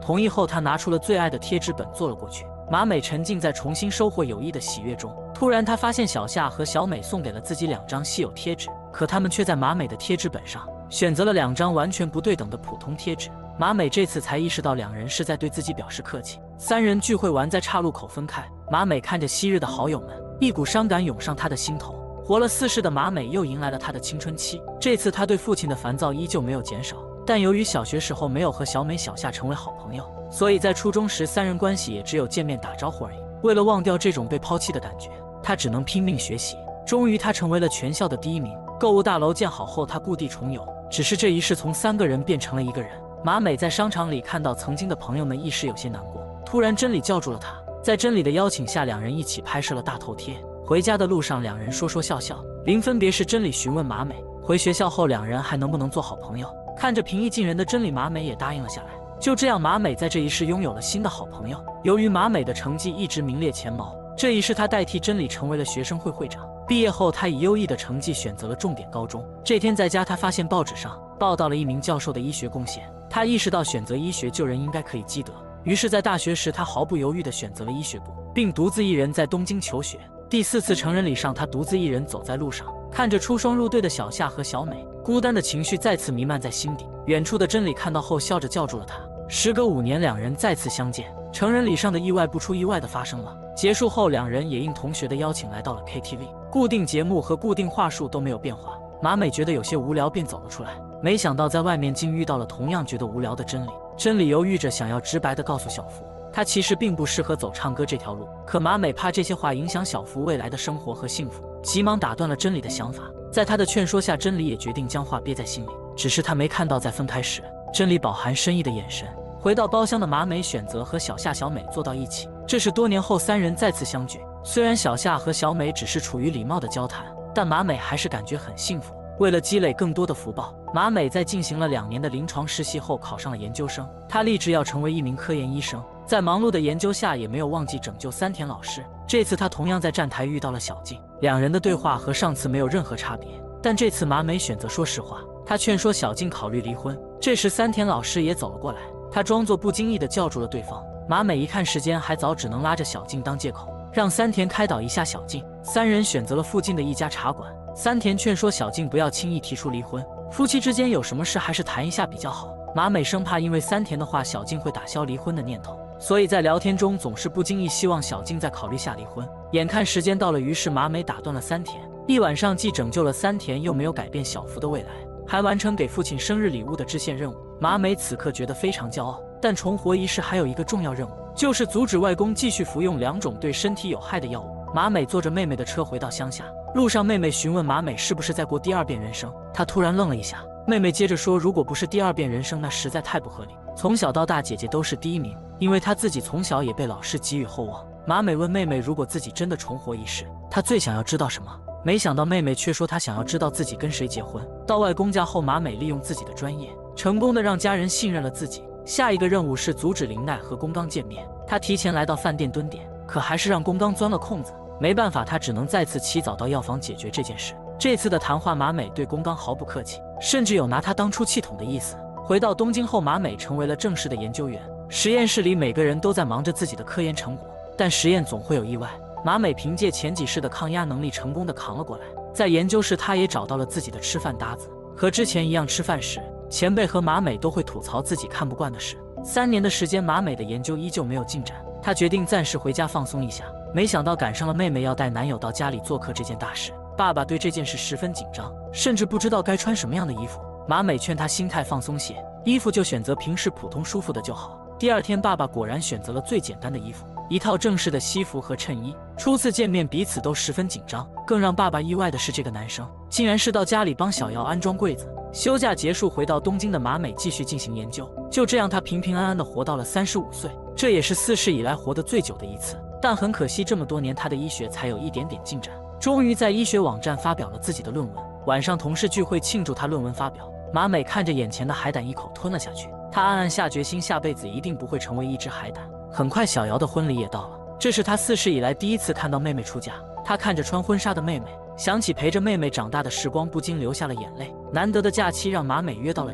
同意后，他拿出了最爱的贴纸本坐了过去。马美沉浸在重新收获友谊的喜悦中，突然他发现小夏和小美送给了自己2张稀有贴纸，可他们却在马美的贴纸本上选择了2张完全不对等的普通贴纸。马美这次才意识到2人是在对自己表示客气。3人聚会完，在岔路口分开。马美看着昔日的好友们，一股伤感涌上他的心头。活了4世的马美又迎来了她的青春期，这次她对父亲的烦躁依旧没有减少，但由于小学时候没有和小美、小夏成为好朋友，所以在初中时3人关系也只有见面打招呼而已。为了忘掉这种被抛弃的感觉，她只能拼命学习。终于，她成为了全校的第1名。购物大楼建好后，她故地重游，只是这一世从3个人变成了1个人。马美在商场里看到曾经的朋友们，一时有些难过。突然，真理叫住了她，在真理的邀请下，2人一起拍摄了大头贴。回家的路上，2人说说笑笑。临分别时，真理询问马美，回学校后2人还能不能做好朋友。看着平易近人的真理，马美也答应了下来。就这样，马美在这一世拥有了新的好朋友。由于马美的成绩一直名列前茅，这一世她代替真理成为了学生会会长。毕业后，她以优异的成绩选择了重点高中。这天在家，她发现报纸上报道了一名教授的医学贡献，她意识到选择医学救人应该可以积德，于是，在大学时，她毫不犹豫地选择了医学部，并独自一人在东京求学。第4次成人礼上，她独自一人走在路上，看着出双入对的小夏和小美，孤单的情绪再次弥漫在心底。远处的真理看到后，笑着叫住了她。时隔5年，2人再次相见。成人礼上的意外不出意外的发生了。结束后，2人也应同学的邀请来到了 KTV， 固定节目和固定话术都没有变化。马美觉得有些无聊，便走了出来。没想到在外面竟遇到了同样觉得无聊的真理。真理犹豫着，想要直白地告诉小福，他其实并不适合走唱歌这条路。可马美怕这些话影响小福未来的生活和幸福，急忙打断了真理的想法。在他的劝说下，真理也决定将话憋在心里。只是他没看到，在分开时，真理饱含深意的眼神。回到包厢的马美选择和小夏、小美坐到一起。这是多年后3人再次相聚。虽然小夏和小美只是处于礼貌的交谈，但马美还是感觉很幸福。为了积累更多的福报，马美在进行了2年的临床实习后考上了研究生。她立志要成为一名科研医生，在忙碌的研究下，也没有忘记拯救三田老师。这次她同样在站台遇到了小静，2人的对话和上次没有任何差别，但这次马美选择说实话，她劝说小静考虑离婚。这时三田老师也走了过来，他装作不经意地叫住了对方。马美一看时间还早，只能拉着小静当借口，让三田开导一下小静。3人选择了附近的一家茶馆。三田劝说小静不要轻易提出离婚，夫妻之间有什么事还是谈一下比较好。马美生怕因为三田的话，小静会打消离婚的念头，所以在聊天中总是不经意希望小静再考虑下离婚。眼看时间到了，于是马美打断了三田。一晚上既拯救了三田，又没有改变小福的未来，还完成给父亲生日礼物的支线任务。马美此刻觉得非常骄傲。但重活一世还有一个重要任务，就是阻止外公继续服用2种对身体有害的药物。马美坐着妹妹的车回到乡下，路上妹妹询问马美是不是在过第2遍人生。她突然愣了一下，妹妹接着说，如果不是第2遍人生，那实在太不合理。从小到大，姐姐都是第1名，因为她自己从小也被老师寄予厚望。马美问妹妹，如果自己真的重活一世，她最想要知道什么？没想到妹妹却说她想要知道自己跟谁结婚。到外公家后，马美利用自己的专业，成功的让家人信任了自己。下一个任务是阻止林奈和宫刚见面。他提前来到饭店蹲点，可还是让宫刚钻了空子。没办法，他只能再次起早到药房解决这件事。这次的谈话，马美对宫刚毫不客气，甚至有拿他当出气筒的意思。回到东京后，马美成为了正式的研究员。实验室里每个人都在忙着自己的科研成果，但实验总会有意外。马美凭借前几世的抗压能力，成功的扛了过来。在研究室，他也找到了自己的吃饭搭子。和之前一样，吃饭时前辈和马美都会吐槽自己看不惯的事。3年的时间，马美的研究依旧没有进展，她决定暂时回家放松一下。没想到赶上了妹妹要带男友到家里做客这件大事。爸爸对这件事十分紧张，甚至不知道该穿什么样的衣服。马美劝他心态放松些，衣服就选择平时普通舒服的就好。第2天，爸爸果然选择了最简单的衣服，一套正式的西服和衬衣。初次见面，彼此都十分紧张。更让爸爸意外的是，这个男生竟然是到家里帮小瑶安装柜子。休假结束，回到东京的马美继续进行研究。就这样，她平平安安地活到了35岁，这也是4世以来活得最久的一次。但很可惜，这么多年她的医学才有一点点进展。终于在医学网站发表了自己的论文。晚上同事聚会庆祝她论文发表，马美看着眼前的海胆一口吞了下去。她暗暗下决心，下辈子一定不会成为一只海胆。很快，小瑶的婚礼也到了，这是她4世以来第一次看到妹妹出嫁。她看着穿婚纱的妹妹，想起陪着妹妹长大的时光，不禁流下了眼泪。难得的假期让马美约到了真理。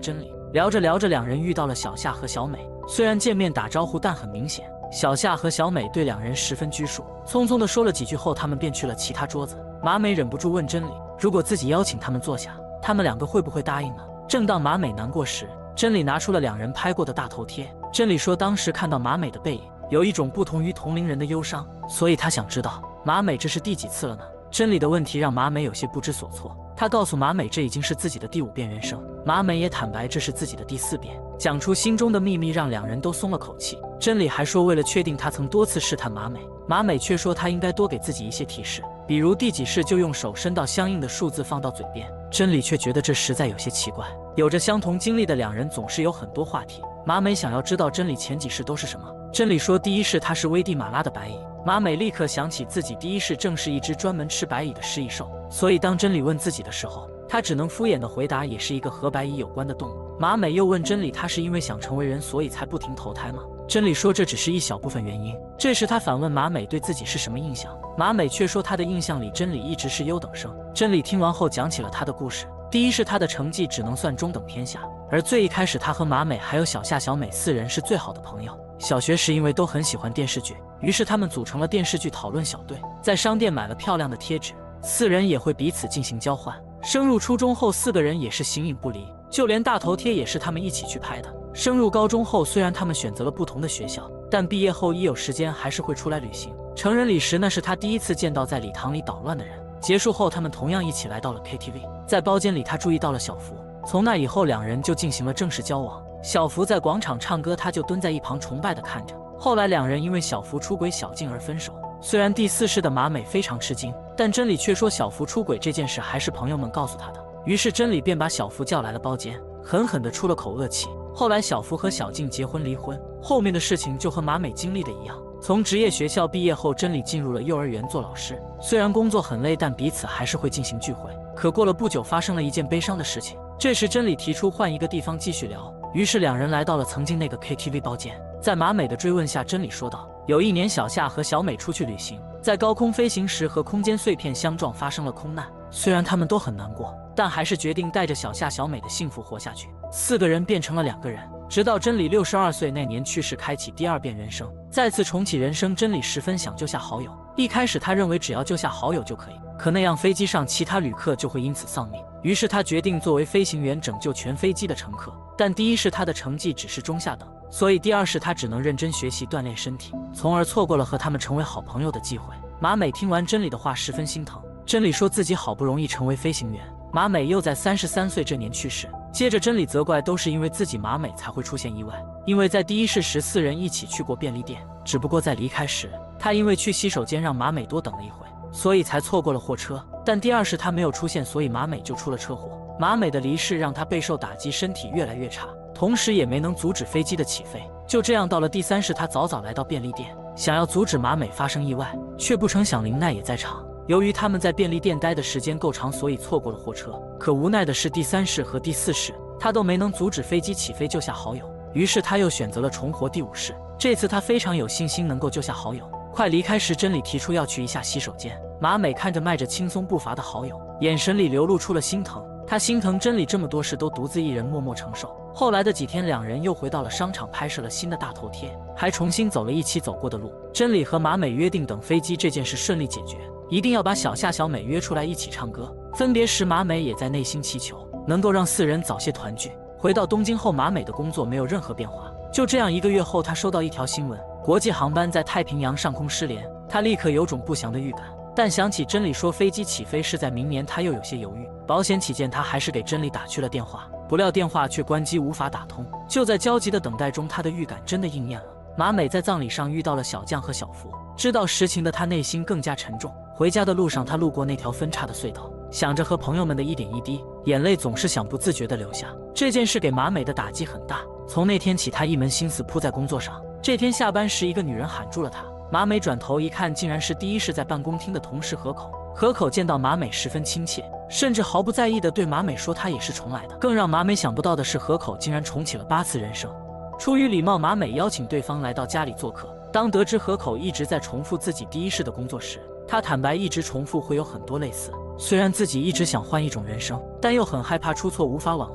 聊着聊着，两人遇到了小夏和小美。虽然见面打招呼，但很明显，小夏和小美对两人十分拘束。匆匆地说了几句后，他们便去了其他桌子。马美忍不住问真理，如果自己邀请他们坐下，他们两个会不会答应呢？正当马美难过时，真理拿出了两人拍过的大头贴。真理说，当时看到马美的背影，有一种不同于同龄人的忧伤，所以他想知道马美这是第几次了呢？真理的问题让马美有些不知所措。他告诉马美，这已经是自己的第5遍人生。马美也坦白这是自己的第4遍，讲出心中的秘密，让两人都松了口气。真理还说，为了确定他曾多次试探马美，马美却说他应该多给自己一些提示，比如第几式就用手伸到相应的数字放到嘴边。真理却觉得这实在有些奇怪。有着相同经历的两人总是有很多话题。马美想要知道真理前几式都是什么。真理说，第1式他是危地马拉的白蚁。马美立刻想起自己第1式正是一只专门吃白蚁的食蚁兽，所以当真理问自己的时候，他只能敷衍的回答也是一个和白蚁有关的动物。马美又问真理，他是因为想成为人所以才不停投胎吗？真理说这只是一小部分原因。这时他反问马美对自己是什么印象，马美却说他的印象里真理一直是优等生。真理听完后讲起了他的故事。第1是他的成绩只能算中等偏下，而最一开始他和马美还有小夏、小美4人是最好的朋友。小学时因为都很喜欢电视剧，于是他们组成了电视剧讨论小队，在商店买了漂亮的贴纸，4人也会彼此进行交换。升入初中后，4个人也是形影不离，就连大头贴也是他们一起去拍的。升入高中后，虽然他们选择了不同的学校，但毕业后一有时间还是会出来旅行。成人礼时，那是他第1次见到在礼堂里捣乱的人。结束后，他们同样一起来到了 KTV， 在包间里他注意到了小福，从那以后两人就进行了正式交往。小福在广场唱歌，他就蹲在一旁崇拜地看着。后来两人因为小福出轨小静而分手。虽然第4式的马美非常吃惊，但真理却说小福出轨这件事还是朋友们告诉他的。于是真理便把小福叫来了包间，狠狠地出了口恶气。后来小福和小静结婚离婚，后面的事情就和马美经历的一样。从职业学校毕业后，真理进入了幼儿园做老师。虽然工作很累，但彼此还是会进行聚会。可过了不久，发生了一件悲伤的事情。这时真理提出换一个地方继续聊，于是两人来到了曾经那个 KTV 包间。在马美的追问下，真理说道，有一年小夏和小美出去旅行，在高空飞行时和空间碎片相撞，发生了空难。虽然他们都很难过，但还是决定带着小夏、小美的幸福活下去。4个人变成了2个人，直到真理62岁那年去世，开启第2遍人生，再次重启人生。真理十分想救下好友，一开始他认为只要救下好友就可以，可那样飞机上其他旅客就会因此丧命。于是他决定作为飞行员拯救全飞机的乘客。但第1是他的成绩只是中下等，所以第2是他只能认真学习锻炼身体，从而错过了和他们成为好朋友的机会。马美听完真理的话十分心疼。真理说自己好不容易成为飞行员，马美又在33岁这年去世。接着真理责怪都是因为自己马美才会出现意外，因为在第1式时4人一起去过便利店，只不过在离开时他因为去洗手间让马美多等了一会，所以才错过了货车。但第2式他没有出现，所以马美就出了车祸。马美的离世让他备受打击，身体越来越差，同时也没能阻止飞机的起飞。就这样到了第3式，他早早来到便利店，想要阻止马美发生意外，却不成想林奈也在场。由于他们在便利店待的时间够长，所以错过了货车。可无奈的是，第3式和第4式他都没能阻止飞机起飞救下好友，于是他又选择了重活第5式。这次他非常有信心能够救下好友。快离开时，真理提出要去一下洗手间。马美看着迈着轻松步伐的好友，眼神里流露出了心疼。他心疼真理这么多事都独自一人默默承受。后来的几天，两人又回到了商场，拍摄了新的大头贴，还重新走了一起走过的路。真理和马美约定，等飞机这件事顺利解决，一定要把小夏、小美约出来一起唱歌。分别时，马美也在内心祈求能够让4人早些团聚。回到东京后，马美的工作没有任何变化。就这样1个月后，她收到一条新闻，国际航班在太平洋上空失联。她立刻有种不祥的预感，但想起真理说飞机起飞是在明年，她又有些犹豫。保险起见，她还是给真理打去了电话，不料电话却关机，无法打通。就在焦急的等待中，她的预感真的应验了。马美在葬礼上遇到了小将和小福，知道实情的她内心更加沉重。回家的路上，她路过那条分叉的隧道，想着和朋友们的一点一滴，眼泪总是想不自觉地流下。这件事给马美的打击很大，从那天起，她一门心思扑在工作上。这天下班时，一个女人喊住了她。马美转头一看，竟然是第1式在办公厅的同事河口。河口见到马美十分亲切，甚至毫不在意地对马美说她也是重来的。更让马美想不到的是，河口竟然重启了8次人生。出于礼貌，马美邀请对方来到家里做客。当得知河口一直在重复自己第1式的工作时，他坦白一直重复会有很多类似。虽然自己一直想换一种人生，但又很害怕出错无法挽回。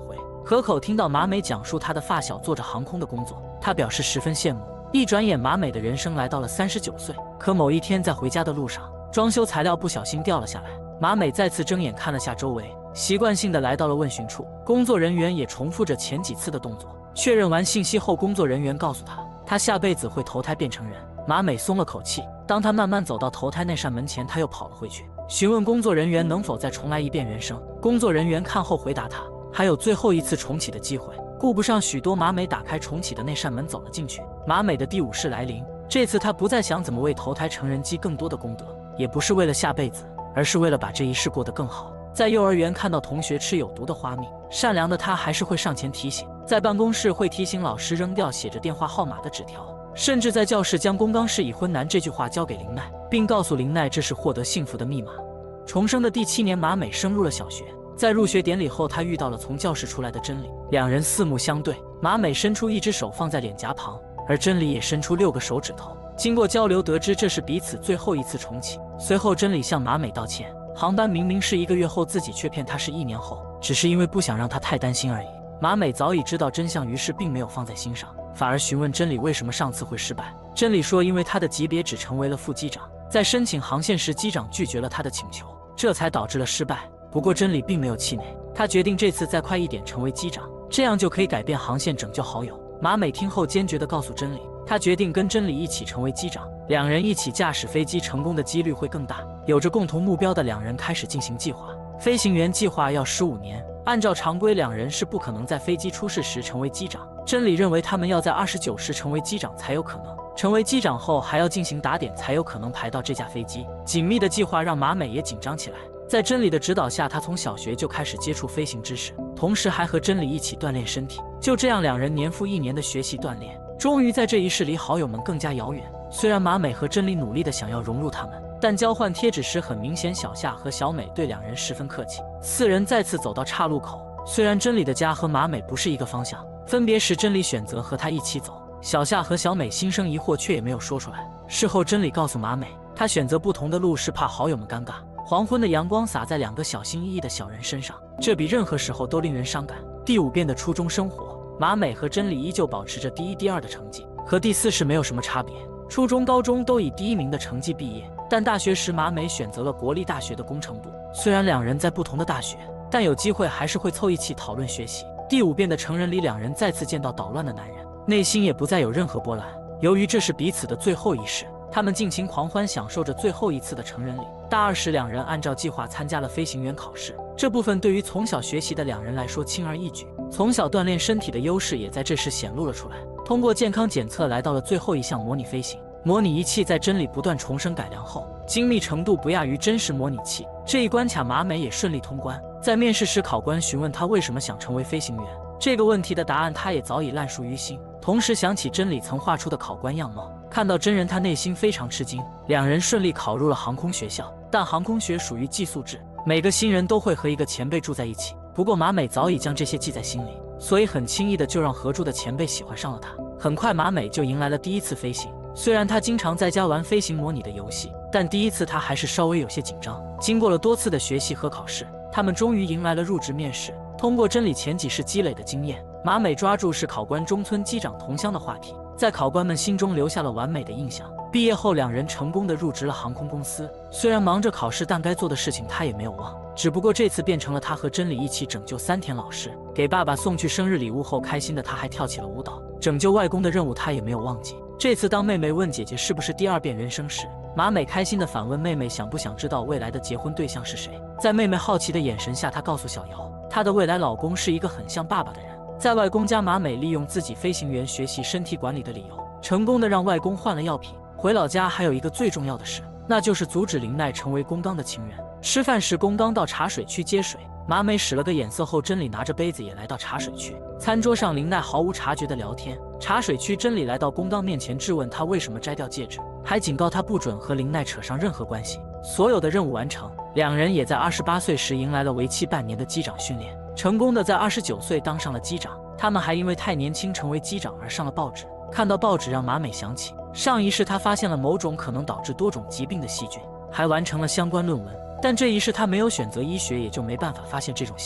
河口听到马美讲述她的发小做着航空的工作，他表示十分羡慕。一转眼，马美的人生来到了39岁。可某一天在回家的路上，装修材料不小心掉了下来。马美再次睁眼看了下周围，习惯性的来到了问询处。工作人员也重复着前几次的动作。确认完信息后，工作人员告诉他下辈子会投胎变成人。马美松了口气。当他慢慢走到投胎那扇门前，他又跑了回去，询问工作人员能否再重来一遍人生。工作人员看后回答他，还有最后一次重启的机会。顾不上许多，马美打开重启的那扇门走了进去。马美的第5世来临，这次他不再想怎么为投胎成人积更多的功德，也不是为了下辈子，而是为了把这一世过得更好。在幼儿园看到同学吃有毒的花蜜，善良的他还是会上前提醒。在办公室会提醒老师扔掉写着电话号码的纸条，甚至在教室将公刚是已婚男这句话交给林奈，并告诉林奈这是获得幸福的密码。重生的第7年，马美升入了小学。在入学典礼后，他遇到了从教室出来的真理，两人四目相对。马美伸出一只手放在脸颊旁，而真理也伸出6个手指头。经过交流得知这是彼此最后一次重启。随后真理向马美道歉，航班明明是1个月后，自己却骗他是1年后，只是因为不想让他太担心而已。马美早已知道真相，于是并没有放在心上，反而询问真理为什么上次会失败。真理说因为他的级别只成为了副机长，在申请航线时机长拒绝了他的请求，这才导致了失败。不过真理并没有气馁，他决定这次再快一点成为机长，这样就可以改变航线，拯救好友。马美听后坚决地告诉真理，他决定跟真理一起成为机长，两人一起驾驶飞机成功的几率会更大。有着共同目标的两人开始进行计划。飞行员计划要15年，按照常规，两人是不可能在飞机出事时成为机长。真理认为他们要在29时成为机长才有可能，成为机长后还要进行打点才有可能排到这架飞机。紧密的计划让马美也紧张起来。在真理的指导下，他从小学就开始接触飞行知识，同时还和真理一起锻炼身体。就这样，两人年复一年的学习锻炼，终于在这一世离好友们更加遥远。虽然马美和真理努力的想要融入他们，但交换贴纸时很明显小夏和小美对两人十分客气。4人再次走到岔路口，虽然真理的家和马美不是一个方向，分别时真理选择和他一起走，小夏和小美心生疑惑，却也没有说出来。事后真理告诉马美，他选择不同的路是怕好友们尴尬。黄昏的阳光洒在2个小心翼翼的小人身上，这比任何时候都令人伤感。第5遍的初中生活，马美和真理依旧保持着第1、第2的成绩，和第4世没有什么差别。初中、高中都以第1名的成绩毕业，但大学时马美选择了国立大学的工程部。虽然两人在不同的大学，但有机会还是会凑一起讨论学习。第5遍的成人礼，两人再次见到捣乱的男人，内心也不再有任何波澜。由于这是彼此的最后一世，他们尽情狂欢，享受着最后一次的成人礼。大2时，两人按照计划参加了飞行员考试。这部分对于从小学习的两人来说轻而易举，从小锻炼身体的优势也在这时显露了出来。通过健康检测，来到了最后一项模拟飞行。模拟仪器在真理不断重生改良后，精密程度不亚于真实模拟器。这一关卡马美也顺利通关。在面试时，考官询问他为什么想成为飞行员，这个问题的答案他也早已烂熟于心。同时想起真理曾画出的考官样貌，看到真人他内心非常吃惊。两人顺利考入了航空学校，但航空学属于寄宿制，每个新人都会和一个前辈住在一起。不过马美早已将这些记在心里，所以很轻易的就让合住的前辈喜欢上了他。很快马美就迎来了第1次飞行。虽然他经常在家玩飞行模拟的游戏，但第1次他还是稍微有些紧张。经过了多次的学习和考试，他们终于迎来了入职面试。通过真理前几世积累的经验，马美抓住是考官中村机长同乡的话题，在考官们心中留下了完美的印象。毕业后，两人成功的入职了航空公司。虽然忙着考试，但该做的事情他也没有忘，只不过这次变成了他和真理一起拯救山田老师，给爸爸送去生日礼物后，开心的他还跳起了舞蹈。拯救外公的任务他也没有忘记。这次当妹妹问姐姐是不是第2遍人生时，马美开心的反问妹妹想不想知道未来的结婚对象是谁。在妹妹好奇的眼神下，她告诉小瑶，她的未来老公是一个很像爸爸的人。在外公家，马美利用自己飞行员学习身体管理的理由，成功的让外公换了药品。回老家还有一个最重要的事，那就是阻止林奈成为宫刚的情人。吃饭时，宫刚到茶水区接水，马美使了个眼色后，真理拿着杯子也来到茶水区。餐桌上，林奈毫无察觉的聊天。茶水区，真理来到宫刚面前质问他为什么摘掉戒指，还警告他不准和林奈扯上任何关系。所有的任务完成，两人也在28岁时迎来了为期半年的机长训练，成功的在29岁当上了机长。他们还因为太年轻成为机长而上了报纸。看到报纸让马美想起上一世他发现了某种可能导致多种疾病的细菌，还完成了相关论文。但这一世他没有选择医学，也就没办法发现这种细菌。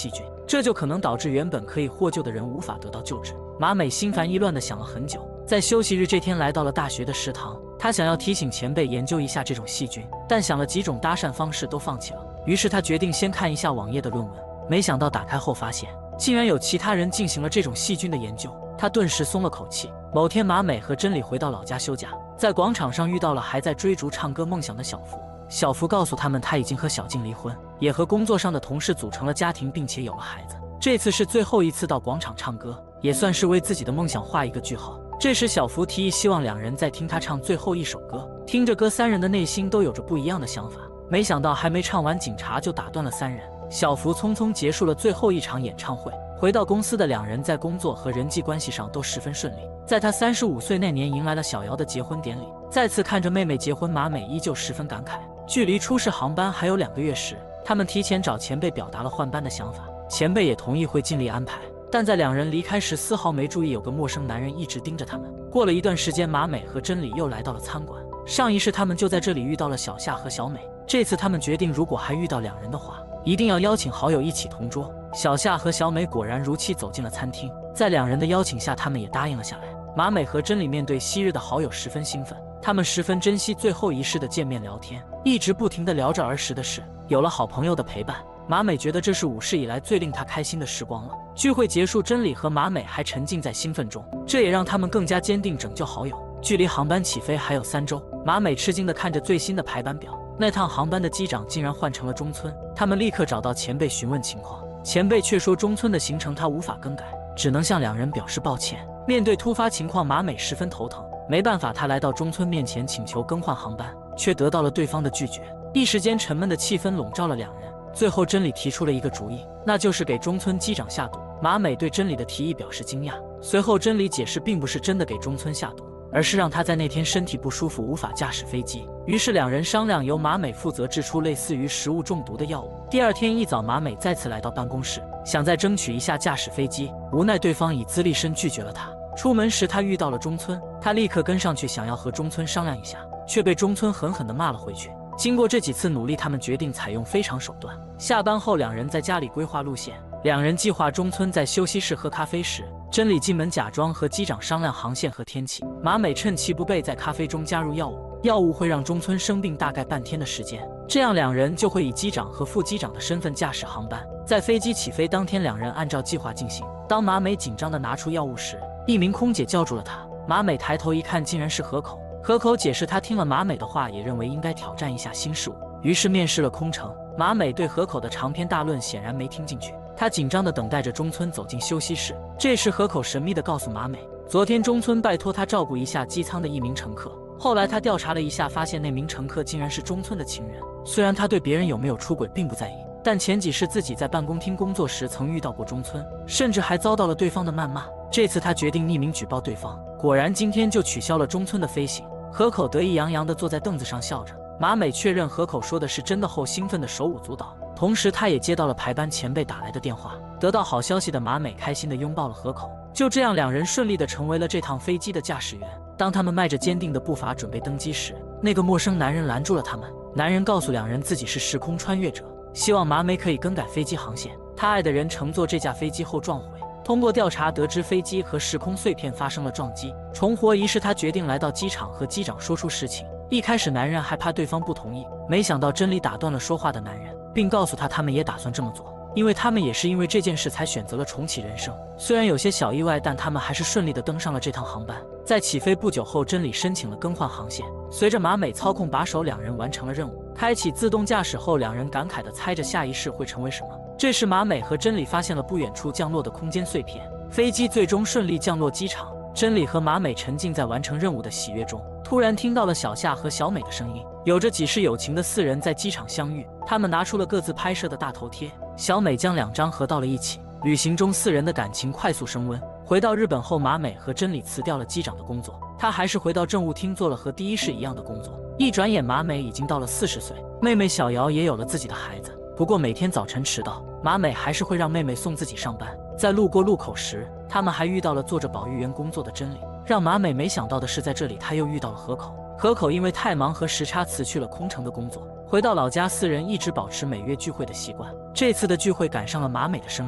这就可能导致原本可以获救的人无法得到救治。马美心烦意乱地想了很久，在休息日这天来到了大学的食堂，他想要提醒前辈研究一下这种细菌，但想了几种搭讪方式都放弃了。于是他决定先看一下网页的论文，没想到打开后发现竟然有其他人进行了这种细菌的研究，他顿时松了口气。某天，马美和真理回到老家休假，在广场上遇到了还在追逐唱歌梦想的小福。小福告诉他们，他已经和小静离婚，也和工作上的同事组成了家庭，并且有了孩子。这次是最后一次到广场唱歌，也算是为自己的梦想画一个句号。这时，小福提议希望两人再听他唱最后一首歌。听着歌，三人的内心都有着不一样的想法。没想到还没唱完，警察就打断了三人。小福匆匆结束了最后一场演唱会。回到公司的两人在工作和人际关系上都十分顺利。在他35岁那年，迎来了小姚的结婚典礼。再次看着妹妹结婚，马美依旧十分感慨。距离出事航班还有2个月时，他们提前找前辈表达了换班的想法，前辈也同意会尽力安排。但在两人离开时，丝毫没注意有个陌生男人一直盯着他们。过了一段时间，马美和真理又来到了餐馆。上一世他们就在这里遇到了小夏和小美。这次他们决定，如果还遇到两人的话，一定要邀请好友一起同桌。小夏和小美果然如期走进了餐厅，在两人的邀请下，他们也答应了下来。马美和真理面对昔日的好友十分兴奋，他们十分珍惜最后一世的见面聊天，一直不停地聊着儿时的事。有了好朋友的陪伴，马美觉得这是5世以来最令她开心的时光了。聚会结束，真理和马美还沉浸在兴奋中，这也让他们更加坚定拯救好友。距离航班起飞还有3周，马美吃惊地看着最新的排班表，那趟航班的机长竟然换成了中村。他们立刻找到前辈询问情况，前辈却说中村的行程他无法更改，只能向两人表示抱歉。面对突发情况，马美十分头疼，没办法，他来到中村面前请求更换航班，却得到了对方的拒绝。一时间沉闷的气氛笼罩了两人。最后真理提出了一个主意，那就是给中村机长下毒。马美对真理的提议表示惊讶，随后真理解释并不是真的给中村下毒，而是让他在那天身体不舒服，无法驾驶飞机。于是两人商量，由马美负责制出类似于食物中毒的药物。第二天一早，马美再次来到办公室，想再争取一下驾驶飞机，无奈对方以资历深拒绝了他。出门时他遇到了中村，他立刻跟上去想要和中村商量一下，却被中村狠狠地骂了回去。经过这几次努力，他们决定采用非常手段。下班后，两人在家里规划路线。两人计划中村在休息室喝咖啡时，真理进门假装和机长商量航线和天气。马美趁其不备，在咖啡中加入药物，药物会让中村生病大概半天的时间，这样两人就会以机长和副机长的身份驾驶航班。在飞机起飞当天，两人按照计划进行。当马美紧张地拿出药物时，一名空姐叫住了他。马美抬头一看，竟然是河口。河口解释，他听了马美的话，也认为应该挑战一下新事物，于是面试了空乘。马美对河口的长篇大论显然没听进去，他紧张地等待着中村走进休息室。这时河口神秘地告诉马美，昨天中村拜托他照顾一下机舱的一名乘客，后来他调查了一下，发现那名乘客竟然是中村的情人。虽然他对别人有没有出轨并不在意，但前几世自己在办公厅工作时曾遇到过中村，甚至还遭到了对方的谩骂。这次他决定匿名举报对方，果然今天就取消了中村的飞行。河口得意洋洋地坐在凳子上笑着。马美确认河口说的是真的后，兴奋的手舞足蹈。同时他也接到了排班前辈打来的电话，得到好消息的马美开心地拥抱了河口。就这样，两人顺利地成为了这趟飞机的驾驶员。当他们迈着坚定的步伐准备登机时，那个陌生男人拦住了他们。男人告诉两人自己是时空穿越者，希望马美可以更改飞机航线。他爱的人乘坐这架飞机后撞毁，通过调查得知飞机和时空碎片发生了撞击，重活一世。他决定来到机场和机长说出实情。一开始男人还怕对方不同意，没想到真理打断了说话的男人，并告诉他们也打算这么做，因为他们也是因为这件事才选择了重启人生。虽然有些小意外，但他们还是顺利地登上了这趟航班。在起飞不久后，真理申请了更换航线，随着马美操控把手，两人完成了任务。开启自动驾驶后，两人感慨地猜着下一世会成为什么。这时马美和真理发现了不远处降落的空间碎片，飞机最终顺利降落机场。真理和马美沉浸在完成任务的喜悦中，突然听到了小夏和小美的声音。有着几世友情的4人在机场相遇，他们拿出了各自拍摄的大头贴，小美将2张合到了一起。旅行中4人的感情快速升温。回到日本后，马美和真理辞掉了机长的工作，她还是回到政务厅做了和第一世一样的工作。一转眼，马美已经到了40岁，妹妹小瑶也有了自己的孩子。不过每天早晨迟到，马美还是会让妹妹送自己上班。在路过路口时，他们还遇到了做着保育员工作的真理。让马美没想到的是，在这里他又遇到了河口。河口因为太忙和时差辞去了空乘的工作。回到老家，4人一直保持每月聚会的习惯。这次的聚会赶上了马美的生日，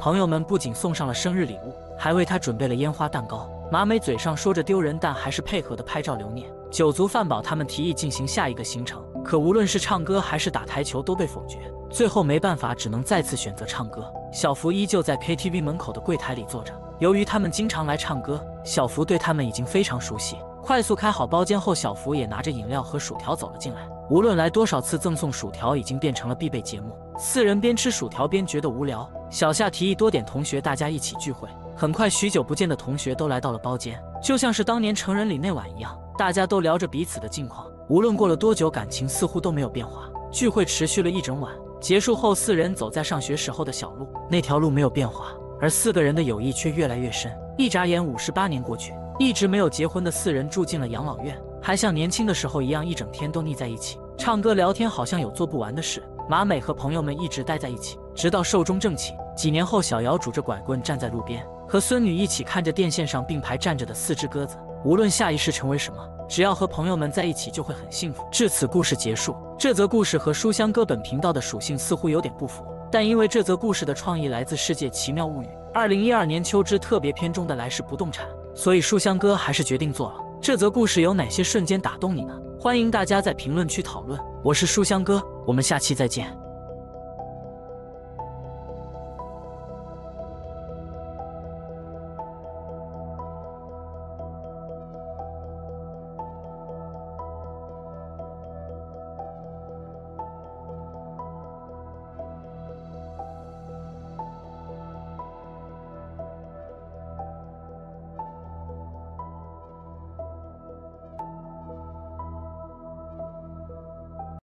朋友们不仅送上了生日礼物，还为他准备了烟花蛋糕。马美嘴上说着丢人，但还是配合的拍照留念。酒足饭饱，他们提议进行下一个行程，可无论是唱歌还是打台球都被否决。最后没办法，只能再次选择唱歌。小福依旧在 KTV 门口的柜台里坐着。由于他们经常来唱歌，小福对他们已经非常熟悉。快速开好包间后，小福也拿着饮料和薯条走了进来。无论来多少次，赠送薯条已经变成了必备节目。四人边吃薯条边觉得无聊，小夏提议多点同学大家一起聚会。很快，许久不见的同学都来到了包间，就像是当年成人礼那晚一样，大家都聊着彼此的近况。无论过了多久，感情似乎都没有变化。聚会持续了一整晚，结束后，四人走在上学时候的小路，那条路没有变化，而四个人的友谊却越来越深。一眨眼，58年过去，一直没有结婚的四人住进了养老院，还像年轻的时候一样，一整天都腻在一起，唱歌聊天，好像有做不完的事。马美和朋友们一直待在一起，直到寿终正寝。几年后，小姚拄着拐棍站在路边，和孙女一起看着电线上并排站着的4只鸽子。无论下一世成为什么，只要和朋友们在一起就会很幸福。至此，故事结束。这则故事和书香哥本频道的属性似乎有点不符，但因为这则故事的创意来自《世界奇妙物语》2012年秋之特别篇中的来世不动产，所以书香哥还是决定做了。这则故事有哪些瞬间打动你呢？欢迎大家在评论区讨论。我是书香哥，我们下期再见。